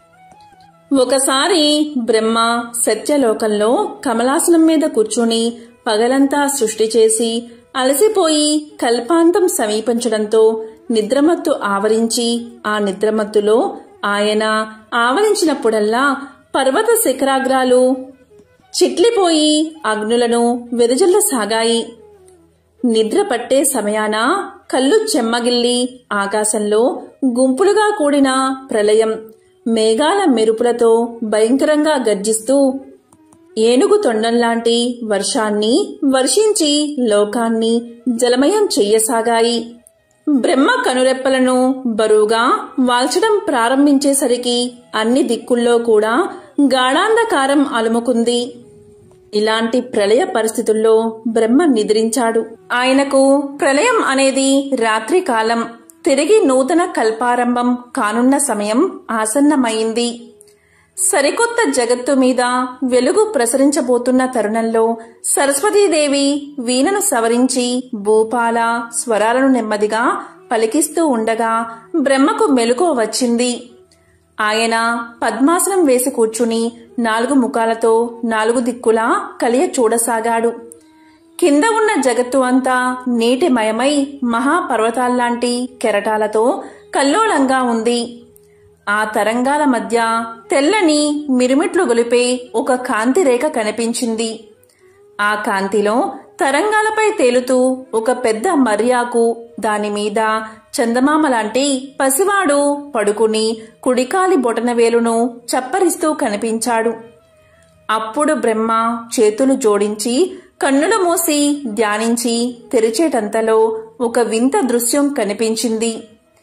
ఒకసారి బ్రహ్మ సత్యలోకంలో కమలాసనం మీద కూర్చుని పగలంతా సృష్టి చేసి అలసిపోయి కల్పాంతం సమీపించడంతో నిద్రమత్తు ఆవరించి ఆ నిద్రమత్తులో ఆయన ఆవరించినప్పుడల్లా పర్వత శిఖరాగ్రాలు చిట్లిపోయి అగ్నులను వెదజల్లసాగాయి. నిద్ర పట్టే సమయాన కళ్ళు చెమ్మగిల్లి ఆకాశంలో గుంపులుగా కూడిన ప్రళయం మేఘాల మెరుపులతో భయంకరంగా గర్జిస్తూ ఏనుగు తొండంలాంటి వర్షాన్ని వర్షించి లోకాన్ని జలమయం చెయ్యసాగాయి. బ్రహ్మ కనురెప్పలను బరువుగా వాల్చడం ప్రారంభించేసరికి అన్ని దిక్కుల్లో కూడా గాఢాంధకారం అలుముకుంది. ఇలాంటి ప్రళయ పరిస్థితుల్లో బ్రహ్మ నిద్రించాడు. ఆయనకు ప్రళయం అనేది రాత్రి కాలం. తిరిగి నూతన కల్పారంభం కానున్న సమయం ఆసన్నమైంది. సరికొత్త జగత్తు మీద వెలుగు ప్రసరించబోతున్న తరుణంలో సరస్వతీదేవి వీణను సవరించి భూపాల స్వరాలను నెమ్మదిగా పలికిస్తూ ఉండగా బ్రహ్మకు మెలకువ వచ్చింది. ఆయన పద్మాసనం వేసి కూర్చుని నాలుగు ముఖాలతో నాలుగు దిక్కులా కలియ చూడసాగాడు. కింద ఉన్న జగత్తు అంతా నీటిమయమై మహాపర్వతాల్లాంటి కెరటాలతో కల్లోలంగా ఉంది. ఆ తరంగాల మధ్య తెల్లని మిరుమిట్లు గొలిపే ఒక కాంతి రేఖ కనిపించింది. ఆ కాంతిలో తరంగాలపై తేలుతూ ఒక పెద్ద మర్యాకు, దానిమీద చందమామ లాంటి పసివాడు పడుకుని కుడికాలి బొటనవేలును చప్పరిస్తూ కనిపించాడు. అప్పుడు బ్రహ్మ చేతులు జోడించి కన్నులు మూసి ధ్యానించి తెరిచేటంతలో ఒక వింత దృశ్యం కనిపించింది.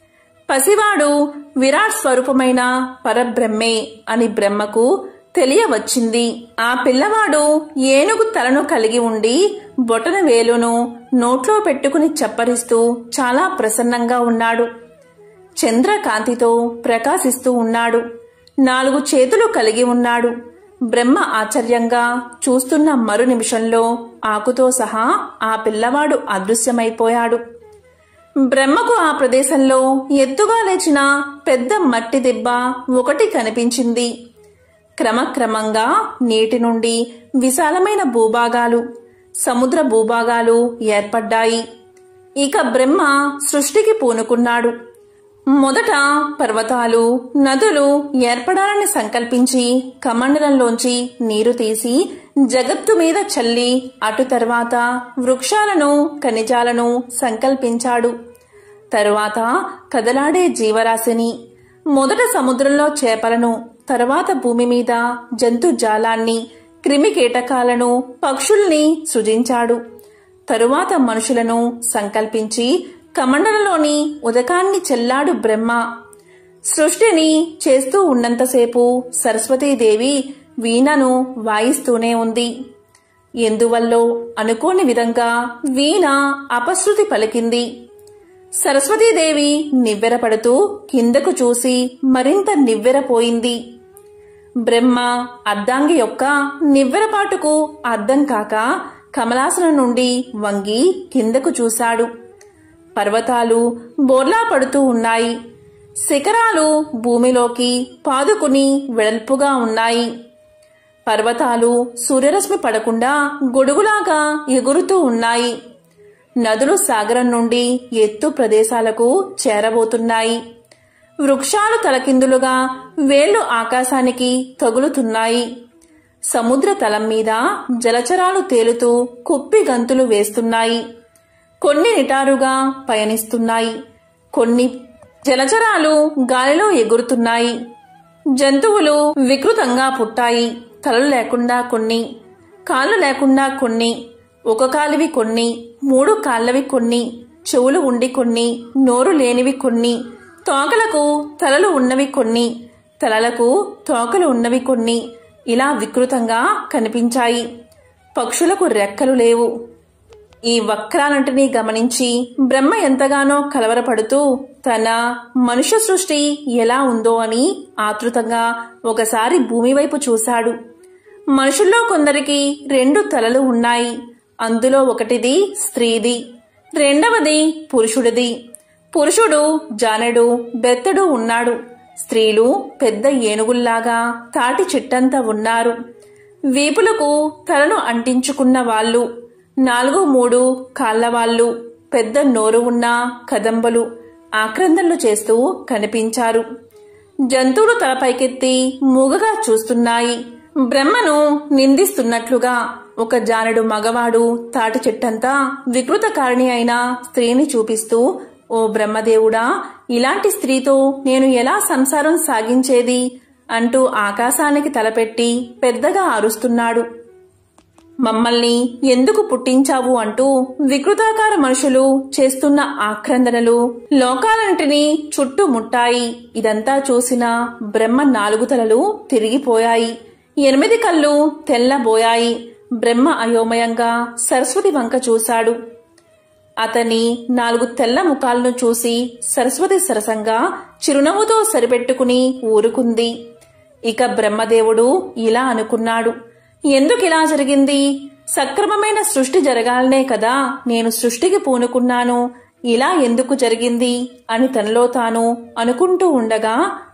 పసివాడు విరాట్ స్వరూపమైన పరబ్రహ్మే అని బ్రహ్మకు తెలియవచ్చింది. ఆ పిల్లవాడు ఏనుగు తలను కలిగి ఉండి బొటన వేలును నోట్లో పెట్టుకుని చప్పరిస్తూ చాలా ప్రసన్నంగా ఉన్నాడు. చంద్రకాంతితో ప్రకాశిస్తూ ఉన్నాడు. నాలుగు చేతులు కలిగి ఉన్నాడు. బ్రహ్మ ఆశ్చర్యంగా చూస్తున్న మరు నిమిషంలో ఆకుతో సహా ఆ పిల్లవాడు అదృశ్యమైపోయాడు. బ్రహ్మకు ఆ ప్రదేశంలో ఎత్తుగా లేచిన పెద్ద మట్టి దిబ్బ ఒకటి కనిపించింది. క్రమక్రమంగా నీటి నుండి విశాలమైన భూభాగాలు, సముద్ర భూభాగాలు ఏర్పడ్డాయి. ఇక బ్రహ్మ సృష్టికి పూనుకున్నాడు. మొదట పర్వతాలు, నదులు ఏర్పడాలని సంకల్పించి కమండలంలోంచి నీరు తీసి జగత్తు మీద చల్లి అటు తర్వాత వృక్షాలను, ఖనిజాలను సంకల్పించాడు. తరువాత కదలాడే జీవరాశిని, మొదట సముద్రంలో చేపలను, తరువాత భూమి మీద జంతుజాలాన్ని, క్రిమి కీటకాలను, పక్షుల్ని సృజించాడు. తరువాత మనుషులను సంకల్పించి కమండలంలోని ఉదకాన్ని చెల్లాడు బ్రహ్మ. సృష్టిని చేస్తూ ఉన్నంతసేపు సరస్వతీదేవి వీణను వాయిస్తూనే ఉంది. ఎందువల్లో అనుకోని విధంగా వీణ అపశృతి పలికింది. సరస్వతీదేవి నివ్వెరపడుతూ కిందకు చూసి మరింత నివ్వెరపోయింది. బ్రహ్మ అర్ధాంగి యొక్క నివ్వెరపాటుకు అర్థం కాక కమలాసనం నుండి వంగి కిందకు చూశాడు. పర్వతాలు బోర్లా పడుతూ ఉన్నాయి. శిఖరాలు భూమిలోకి పాదుకుని వెడల్పుగా ఉన్నాయి. పర్వతాలు సూర్యరశ్మి పడకుండా గొడుగులాగా ఎగురుతూ ఉన్నాయి. నదులు సాగరం నుండి ఎత్తు ప్రదేశాలకు చేరబోతున్నాయి. వృక్షాలు తలకిందులుగా వేళ్లు ఆకాశానికి తగులుతున్నాయి. సముద్ర తలం మీద జలచరాలు తేలుతూ కుప్పి గంతులు వేస్తున్నాయి. కొన్ని నిటారుగా పయనిస్తున్నాయి. కొన్ని జలచరాలు గాలిలో ఎగురుతున్నాయి. జంతువులు వికృతంగా పుట్టాయి. తలలు లేకుండా కొన్ని, కాళ్ళు లేకుండా కొన్ని, ఒక కాలివి కొన్ని, మూడు కాళ్ళవి కొన్ని, చెవులు ఉండి కొన్ని, నోరు లేనివి కొన్ని, తోకలకు తలలు ఉన్నవి కొన్ని, తలలకు తోకలు ఉన్నవి కొన్ని, ఇలా వికృతంగా కనిపించాయి. పక్షులకు రెక్కలు లేవు. ఈ వక్రాలంటినీ గమనించి బ్రహ్మ ఎంతగానో కలవరపడుతూ తన మనుష్య సృష్టి ఎలా ఉందో అని ఆతృతంగా ఒకసారి భూమి వైపు చూశాడు. మనుషుల్లో కొందరికి రెండు తలలు ఉన్నాయి. అందులో ఒకటిది స్త్రీది, రెండవది పురుషుడిది. పురుషుడు జానెడు బెత్తడు ఉన్నాడు. స్త్రీలు పెద్ద ఏనుగుల్లాగా తాటి చెట్టంతా ఉన్నారు. వీపులకు తలను అంటించుకున్న వాళ్ళు, నాలుగు మూడు కాళ్లవాళ్లు, పెద్ద నోరు ఉన్న కదంబలు ఆక్రందనలు చేస్తూ కనిపించారు. జంతువులు తలపైకెత్తి మూగగా చూస్తున్నాయి. బ్రహ్మను నిందిస్తున్నట్లుగా ఒక జానెడు మగవాడు తాటి చెట్టంతా వికృతకారిణి అయిన స్త్రీని చూపిస్తూ, ఓ బ్రహ్మదేవుడా, ఇలాంటి స్త్రీతో నేను ఎలా సంసారం సాగించేది అంటూ ఆకాశానికి తలపెట్టి పెద్దగా అరుస్తున్నాడు. మమ్మల్ని ఎందుకు పుట్టించావు అంటూ వికృతాకార మనుషులు చేస్తున్న ఆక్రందనలు లోకాలన్నింటినీ చుట్టుముట్టాయి. ఇదంతా చూసిన బ్రహ్మ నాలుగు తలలు తిరిగిపోయాయి. ఎనిమిది కళ్ళు తెల్లబోయాయి. బ్రహ్మ అయోమయంగా సరస్వతి వంక చూశాడు. అతని నాలుగు తెల్ల ముఖాలను చూసి సరస్వతి సరసంగా చిరునవ్వుతో సరిపెట్టుకుని ఊరుకుంది. ఇక బ్రహ్మదేవుడు ఇలా అనుకున్నాడు, ఎందుకిలా జరిగింది? సక్రమమైన సృష్టి జరగాలనే కదా నేను సృష్టికి పూనుకున్నాను, ఇలా ఎందుకు జరిగింది అని తనలో తాను అనుకుంటూ ఉండగా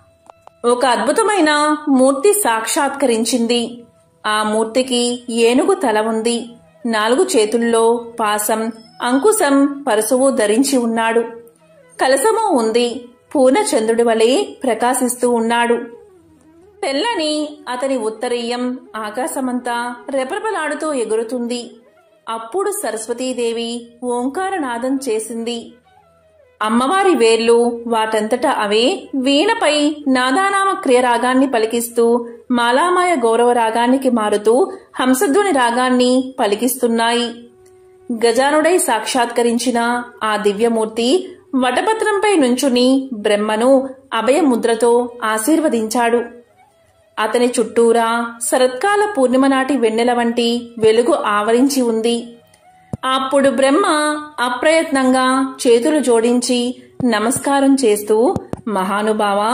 ఒక అద్భుతమైన మూర్తి సాక్షాత్కరించింది. ఆ మూర్తికి ఏనుగు తల ఉంది. నాలుగు చేతుల్లో పాసం, అంకుశం, పరశువు ధరించి ఉన్నాడు. కలశము ఉంది. పూర్ణచంద్రుడి వలె ప్రకాశిస్తూ ఉన్నాడు. తెల్లని అతని ఉత్తరీయం ఆకాశమంతా రెపరెపలాడుతూ ఎగురుతుంది. అప్పుడు సరస్వతీదేవి ఓంకారనాదం చేసింది. అమ్మవారి వేర్లు వాటంతట అవే వీణపై నాదానామ క్రియ రాగాన్ని పలికిస్తూ మాలామాయ గౌరవ రాగానికి మారుతూ హంసధ్వని రాగాన్ని పలికిస్తున్నాయి. గజానుడై సాక్షాత్కరించిన ఆ దివ్యమూర్తి వటపత్రంపై నుంచుని బ్రహ్మను అభయముద్రతో ఆశీర్వదించాడు. అతని చుట్టూరా శరత్కాల పూర్ణిమ నాటి వెన్నెల వంటి వెలుగు ఆవరించి ఉంది. అప్పుడు బ్రహ్మ అప్రయత్నంగా చేతులు జోడించి నమస్కారం చేస్తూ, మహానుభావా,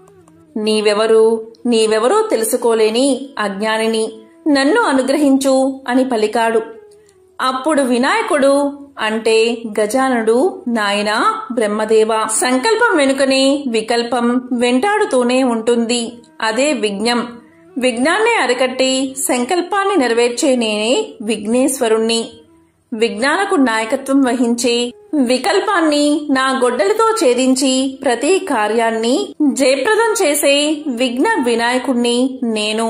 నీవెవరు నీవెవరో తెలుసుకోలేని అజ్ఞానిని, నన్ను అనుగ్రహించు అని పలికాడు. అప్పుడు వినాయకుడు అంటే గజానుడు, నాయనా బ్రహ్మదేవ, సంకల్పం వెనుకనే వికల్పం వెంటాడుతూనే ఉంటుంది. అదే విఘ్నం. విఘ్నాన్ని అరికట్టి సంకల్పాన్ని నెరవేర్చే నేనే విఘ్నేశ్వరుణ్ణి. విఘ్నాలకు నాయకత్వం వహించే వికల్పాన్ని నా గొడ్డలితో ఛేదించి ప్రతి కార్యాన్ని జయప్రదం చేసే విఘ్న వినాయకుణ్ణి నేను.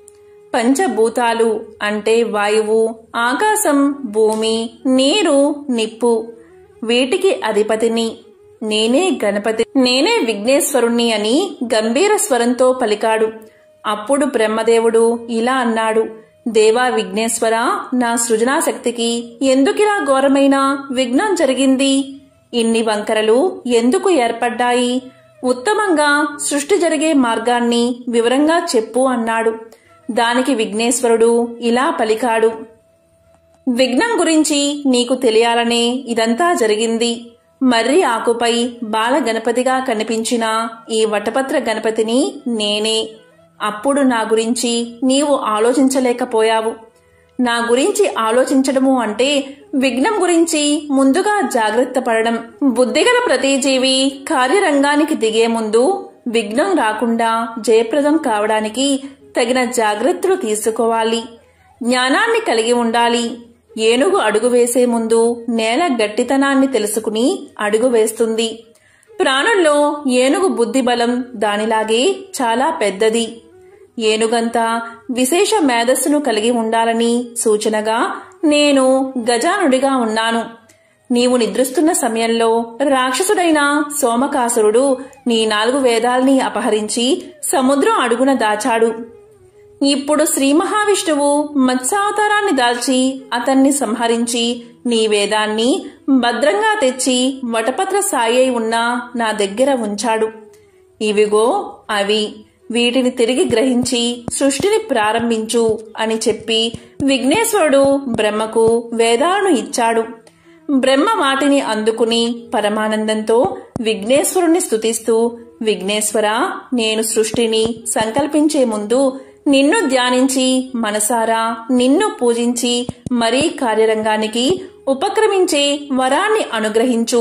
పంచభూతాలు అంటే వాయువు, ఆకాశం, భూమి, నీరు, నిప్పు, వీటికి అధిపతిని నేనే గణపతి, నేనే విఘ్నేశ్వరుణ్ణి అని గంభీర స్వరంతో పలికాడు. అప్పుడు బ్రహ్మదేవుడు ఇలా అన్నాడు, దేవా విఘ్నేశ్వర, నా సృజనాశక్తికి ఎందుకిలా ఘోరమైన విఘ్నం జరిగింది? ఇన్ని వంకరలు ఎందుకు ఏర్పడ్డాయి? ఉత్తమంగా సృష్టి జరిగే మార్గాన్ని వివరంగా చెప్పు అన్నాడు. దానికి విఘ్నేశ్వరుడు ఇలా పలికాడు, విఘ్నం గురించి నీకు తెలియాలనే ఇదంతా జరిగింది. మర్రి ఆకుపై బాల గణపతిగా కనిపించిన ఈ వటపత్ర గణపతిని నేనే. అప్పుడు నా గురించి నీవు ఆలోచించలేకపోయావు. నా గురించి ఆలోచించడము అంటే విఘ్నం గురించి ముందుగా జాగ్రత్త పడడం. బుద్ధిగల ప్రతి జీవి కార్యరంగానికి దిగే ముందు విఘ్నం రాకుండా జయప్రదం కావడానికి తగిన జాగ్రత్తలు తీసుకోవాలి. జ్ఞానాన్ని కలిగి ఉండాలి. ఏనుగు అడుగు వేసే ముందు నేల గట్టితనాన్ని తెలుసుకుని అడుగు వేస్తుంది. ప్రాణుల్లో ఏనుగు బుద్ధి బలం దానిలాగే చాలా పెద్దది. ఏనుగంతా విశేష మేధస్సును కలిగి ఉండాలని సూచనగా నేను గజానుడిగా ఉన్నాను. నీవు నిద్రిస్తున్న సమయంలో రాక్షసుడైన సోమకాసురుడు నీ నాలుగు వేదాల్ని అపహరించి సముద్రం అడుగున దాచాడు. ఇప్పుడు శ్రీ మహావిష్ణువు మత్స్యావతారాన్ని దాల్చి అతన్ని సంహరించి నీ వేదాన్ని భద్రంగా తెచ్చి వటపత్ర సాయి ఉన్న నా దగ్గర ఉంచాడు. ఇవిగో అవి, వీటిని తిరిగి గ్రహించి సృష్టిని ప్రారంభించు అని చెప్పి విఘ్నేశ్వరుడు బ్రహ్మకు వేదాలను ఇచ్చాడు. బ్రహ్మ వాటిని అందుకుని పరమానందంతో విఘ్నేశ్వరుణ్ణి స్తుతిస్తూ, విఘ్నేశ్వర, నేను సృష్టిని సంకల్పించే ముందు నిన్ను ధ్యానించి మనసారా నిన్ను పూజించి మరీ కార్యరంగానికి ఉపక్రమించే వరాన్ని అనుగ్రహించు.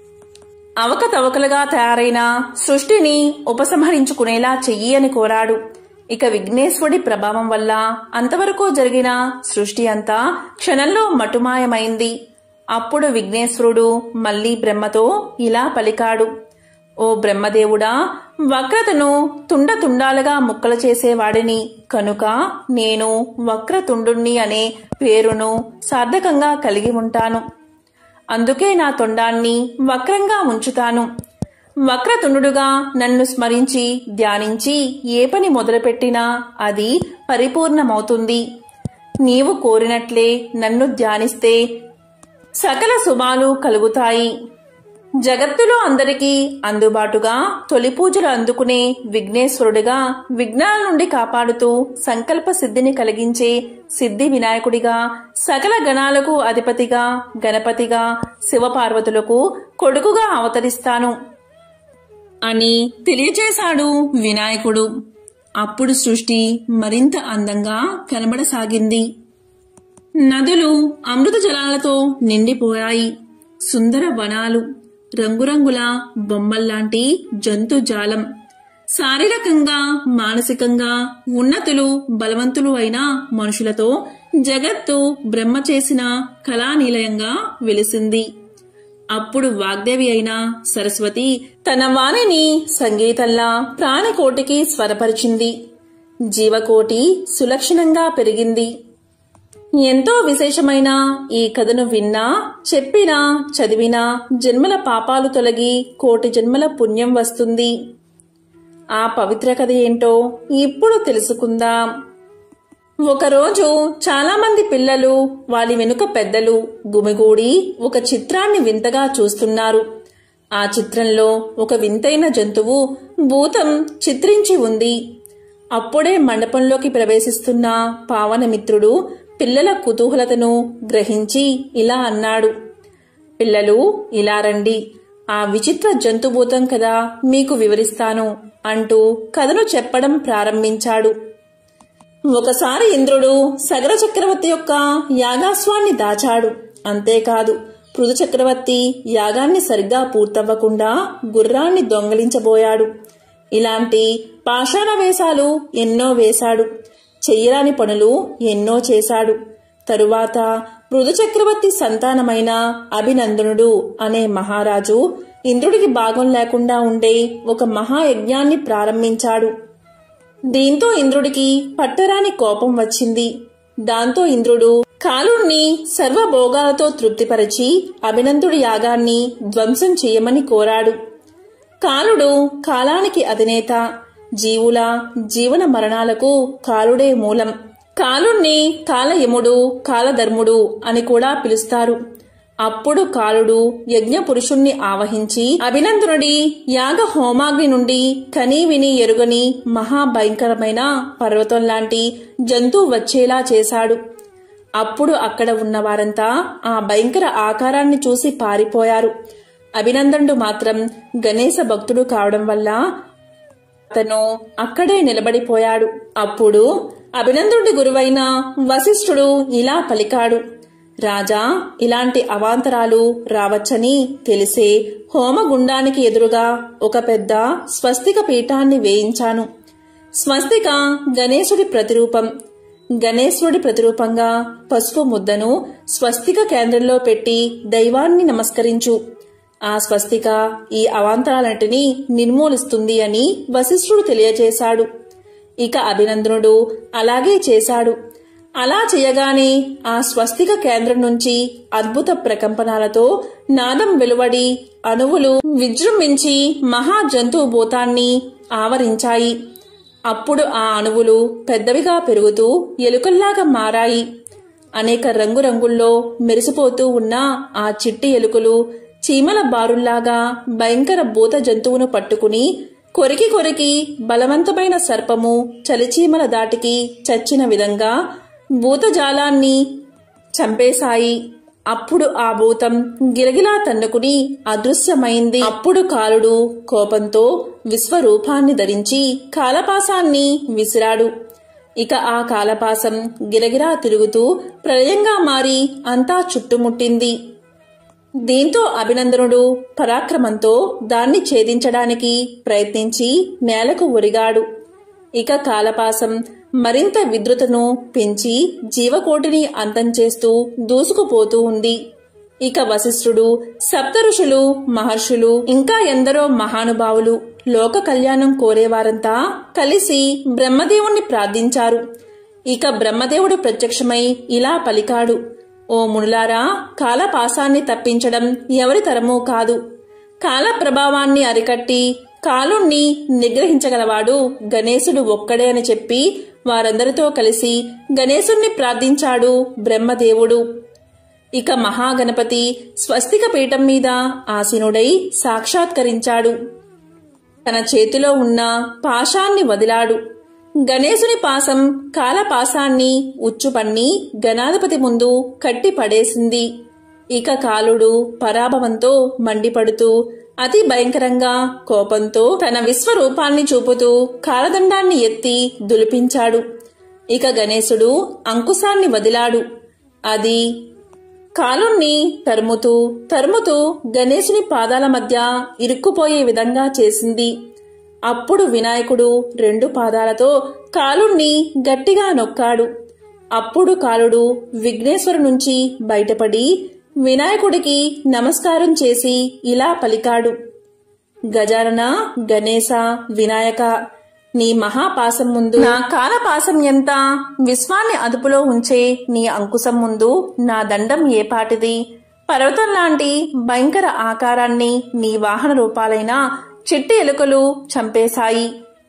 అవకతవకలుగా తయారైన సృష్టిని ఉపసంహరించుకునేలా చెయ్యి అని కోరాడు. ఇక విఘ్నేశ్వరుడి ప్రభావం వల్ల అంతవరకు జరిగిన సృష్టి అంతా క్షణంలో మటుమాయమైంది. అప్పుడు విఘ్నేశ్వరుడు మళ్లీ బ్రహ్మతో ఇలా పలికాడు, ఓ బ్రహ్మదేవుడా, వక్రతను తుండతుండాలుగా ముక్కలు చేసేవాడిని కనుక నేను వక్రతుండుణ్ణి అనే పేరును సార్థకంగా కలిగి ఉంటాను. అందుకే నా తొండాన్ని వక్రంగా ఉంచుతాను. వక్రతుండుడుగా నన్ను స్మరించి ధ్యానించి ఏ పని మొదలుపెట్టినా అది పరిపూర్ణమవుతుంది. నీవు కోరినట్లే నన్ను ధ్యానిస్తే సకల శుభాలు కలుగుతాయి. జగత్తులో అందరికీ అందుబాటుగా తొలి పూజలు అందుకునే విఘ్నేశ్వరుడిగా, విఘ్నాల నుండి కాపాడుతూ సంకల్ప సిద్ధిని కలిగించే సిద్ధి వినాయకుడిగా, సకల గణాలకు అధిపతిగా, గణపతిగా, శివపార్వతులకు కొడుకుగా అవతరిస్తాను అని తెలియచేశాడు వినాయకుడు. అప్పుడు సృష్టి మరింత అందంగా కనబడసాగింది. నదులు అమృత జలాలతో నిండిపోయాయి. సుందర వనాలు, రంగురంగుల బొమ్మల్లాంటి జంతుజాలం, శారీరకంగా మానసికంగా ఉన్నతులు బలవంతులు అయిన మనుషులతో జగత్తు బ్రహ్మ చేసిన కళానిలయంగా వెలిసింది. అప్పుడు వాగ్దేవి అయిన సరస్వతి తన వాణిని సంగీతంలా ప్రాణికోటికి స్వరపరిచింది. జీవకోటి సులక్షణంగా పెరిగింది. ఎంతో విశేషమైన ఈ కథను విన్నా, చెప్పినా, చదివినా జన్మల పాపాలు తొలగి కోటి జన్మల పుణ్యం వస్తుంది. ఆ పవిత్ర కథ ఏంటో ఇప్పుడు తెలుసుకుందాం. ఒకరోజు చాలా మంది పిల్లలు, వాళ్ళ వెనుక పెద్దలు గుమిగూడి ఒక చిత్రాన్ని వింతగా చూస్తున్నారు. ఆ చిత్రంలో ఒక వింతైన జంతువు భూతం చిత్రించి ఉంది. అప్పుడే మండపంలోకి ప్రవేశిస్తున్న పావనమిత్రుడు పిల్లల కుతూహలతను గ్రహించి ఇలా అన్నాడు. పిల్లలు, ఇలా రండి, ఆ విచిత్ర జంతుభూతం కదా మీకు వివరిస్తాను అంటూ కథను చెప్పడం ప్రారంభించాడు. ఒకసారి ఇంద్రుడు సగర చక్రవర్తి యొక్క యాగాశ్వాన్ని దాచాడు. అంతేకాదు, పృథు చక్రవర్తి యాగాన్ని సరిగ్గా పూర్తవ్వకుండా గుర్రాన్ని దొంగలించబోయాడు. ఇలాంటి పాషాణ వేషాలు ఎన్నో వేశాడు. చెయ్యరాని పనులు ఎన్నో చేశాడు. తరువాత పృథు చక్రవర్తి సంతానమైన అభినందనుడు అనే మహారాజు ఇంద్రుడికి భాగం లేకుండా ఉండే ఒక మహాయజ్ఞాన్ని ప్రారంభించాడు. దీంతో ఇంద్రుడికి పట్టరాని కోపం వచ్చింది. దాంతో ఇంద్రుడు కాలుణ్ణి సర్వభోగాలతో తృప్తిపరిచి అభినందుడి యాగాన్ని ధ్వంసం చేయమని కోరాడు. కాలుడు కాలానికి అధినేత. జీవుల జీవన మరణాలకు కాలుడే మూలం. కాలుణ్ణి కాలయముడు, కాలధర్ముడు అని కూడా పిలుస్తారు. అప్పుడు కాలుడు యజ్ఞ పురుషుణ్ణి ఆవహించి అభినందనుడి యాగ హోమాగ్ని నుండి కనీ విని ఎరుగని మహాభయంకరమైన పర్వతం లాంటి జంతువు వచ్చేలా చేశాడు. అప్పుడు అక్కడ ఉన్న వారంతా ఆ భయంకర ఆకారాన్ని చూసి పారిపోయారు. అభినందనుడు మాత్రం గణేశ భక్తుడు కావడం వల్ల అతను అక్కడే నిలబడిపోయాడు. అప్పుడు అభినందనుడి గురువైన వశిష్ఠుడు ఇలా పలికాడు. రాజా, ఇలాంటి అవాంతరాలు రావచ్చని తెలిసే హోమగుండానికి ఎదురుగా ఒక పెద్ద స్వస్తిక పీఠాన్ని వేయించాను. స్వస్తిక గణేశుడి ప్రతిరూపం. గణేశుడి ప్రతిరూపంగా పసుపు ముద్దను స్వస్తిక కేంద్రంలో పెట్టి దైవాన్ని నమస్కరించు. ఆ స్వస్తిక ఈ అవాంతరాలన్నిటినీ నిర్మూలిస్తుంది అని వశిష్ఠుడు తెలియజేశాడు. ఇక అభినందనుడు అలాగే చేశాడు. అలా చేయగానే ఆ స్వస్తిక కేంద్రం నుంచి అద్భుత ప్రకంపనాలతో నాదం వెలువడి అణువులు విజృంభించి మహా జంతువు భూతాన్ని ఆవరించాయి. అప్పుడు ఆ అణువులు పెద్దవిగా పెరుగుతూ ఎలుకల్లాగా మారాయి. అనేక రంగురంగుల్లో మెరిసిపోతూ ఉన్న ఆ చిట్టి ఎలుకలు చీమల బారుల్లాగా భయంకర భూత జంతువును పట్టుకుని కొరికి కొరికి బలవంతమైన సర్పము చలిచీమల దాటికి చచ్చిన విధంగా భూతజాలాన్ని చంపేశాయి. అప్పుడు ఆ భూతం గిలగిలా తన్నుకుని అదృశ్యమైంది. అప్పుడు కాలుడు కోపంతో విశ్వరూపాన్ని ధరించి కాలపాసాన్ని విసిరాడు. ఇక ఆ కాలపాసం గిరగిరా తిరుగుతూ ప్రళయంగా మారి అంతా చుట్టుముట్టింది. దీంతో అభినందనుడు పరాక్రమంతో దాన్ని ఛేదించడానికి ప్రయత్నించి నేలకు ఒరిగాడు. ఇక కాలపాసం మరింత విద్రుతను పెంచి జీవకోటిని అంతం చేస్తూ దూసుకుపోతూ ఉంది. ఇక వశిష్ఠుడు, సప్త ఋషులు, మహర్షులు, ఇంకా ఎందరో మహానుభావులు, లోక కళ్యాణం కోరేవారంతా కలిసి బ్రహ్మదేవుణ్ణి ప్రార్థించారు. ఇక బ్రహ్మదేవుడు ప్రత్యక్షమై ఇలా పలికాడు. ఓ మునులారా, కాలపాసాన్ని తప్పించడం ఎవరి తరమూ కాదు. కాల ప్రభావాన్ని అరికట్టి కాలుణ్ణి నిగ్రహించగలవాడు గణేశుడు ఒక్కడే అని చెప్పి వారందరితో కలిసి గణేశుణ్ణి ప్రార్థించాడు బ్రహ్మదేవుడు. ఇక మహాగణపతి స్వస్తిక పీఠం మీద ఆసీనుడై సాక్షాత్కరించాడు. తన చేతిలో ఉన్న పాశాన్ని వదిలాడు. గణేశుని పాసం కాలపాసాన్ని ఉచ్చుపన్ని గణాధిపతి ముందు కట్టి పడేసింది. ఇక కాలుడు పరాభవంతో మండిపడుతూ అతి భయంకరంగా కోపంతో తన విశ్వరూపాన్ని చూపుతూ కాలదండాన్ని ఎత్తి దులిపించాడు. ఇక గణేశుడు అంకుశాన్ని వదిలాడు. అది కాలుణ్ణి తరుముతూ తరుముతూ గణేశుని పాదాల మధ్య ఇరుక్కుపోయే విధంగా చేసింది. అప్పుడు వినాయకుడు రెండు పాదాలతో కాలుణ్ణి గట్టిగా నొక్కాడు. అప్పుడు కాలుడు విఘ్నేశ్వరు నుంచి బయటపడి వినాయకుడికి నమస్కారం చేసి ఇలా పలికాడు: గజానన, గణేశ, వినాయక, నీ మహాపాసం ముందు నా కాలపాసం ఎంత? విశ్వాన్ని అదుపులో ఉంచే నీ అంకుశం ముందు నా దండం ఏపాటిది? పర్వతం లాంటి భయంకర ఆకారాన్ని నీ వాహన రూపాలైన చిట్టి ఎలుకలు చంపేశాయి.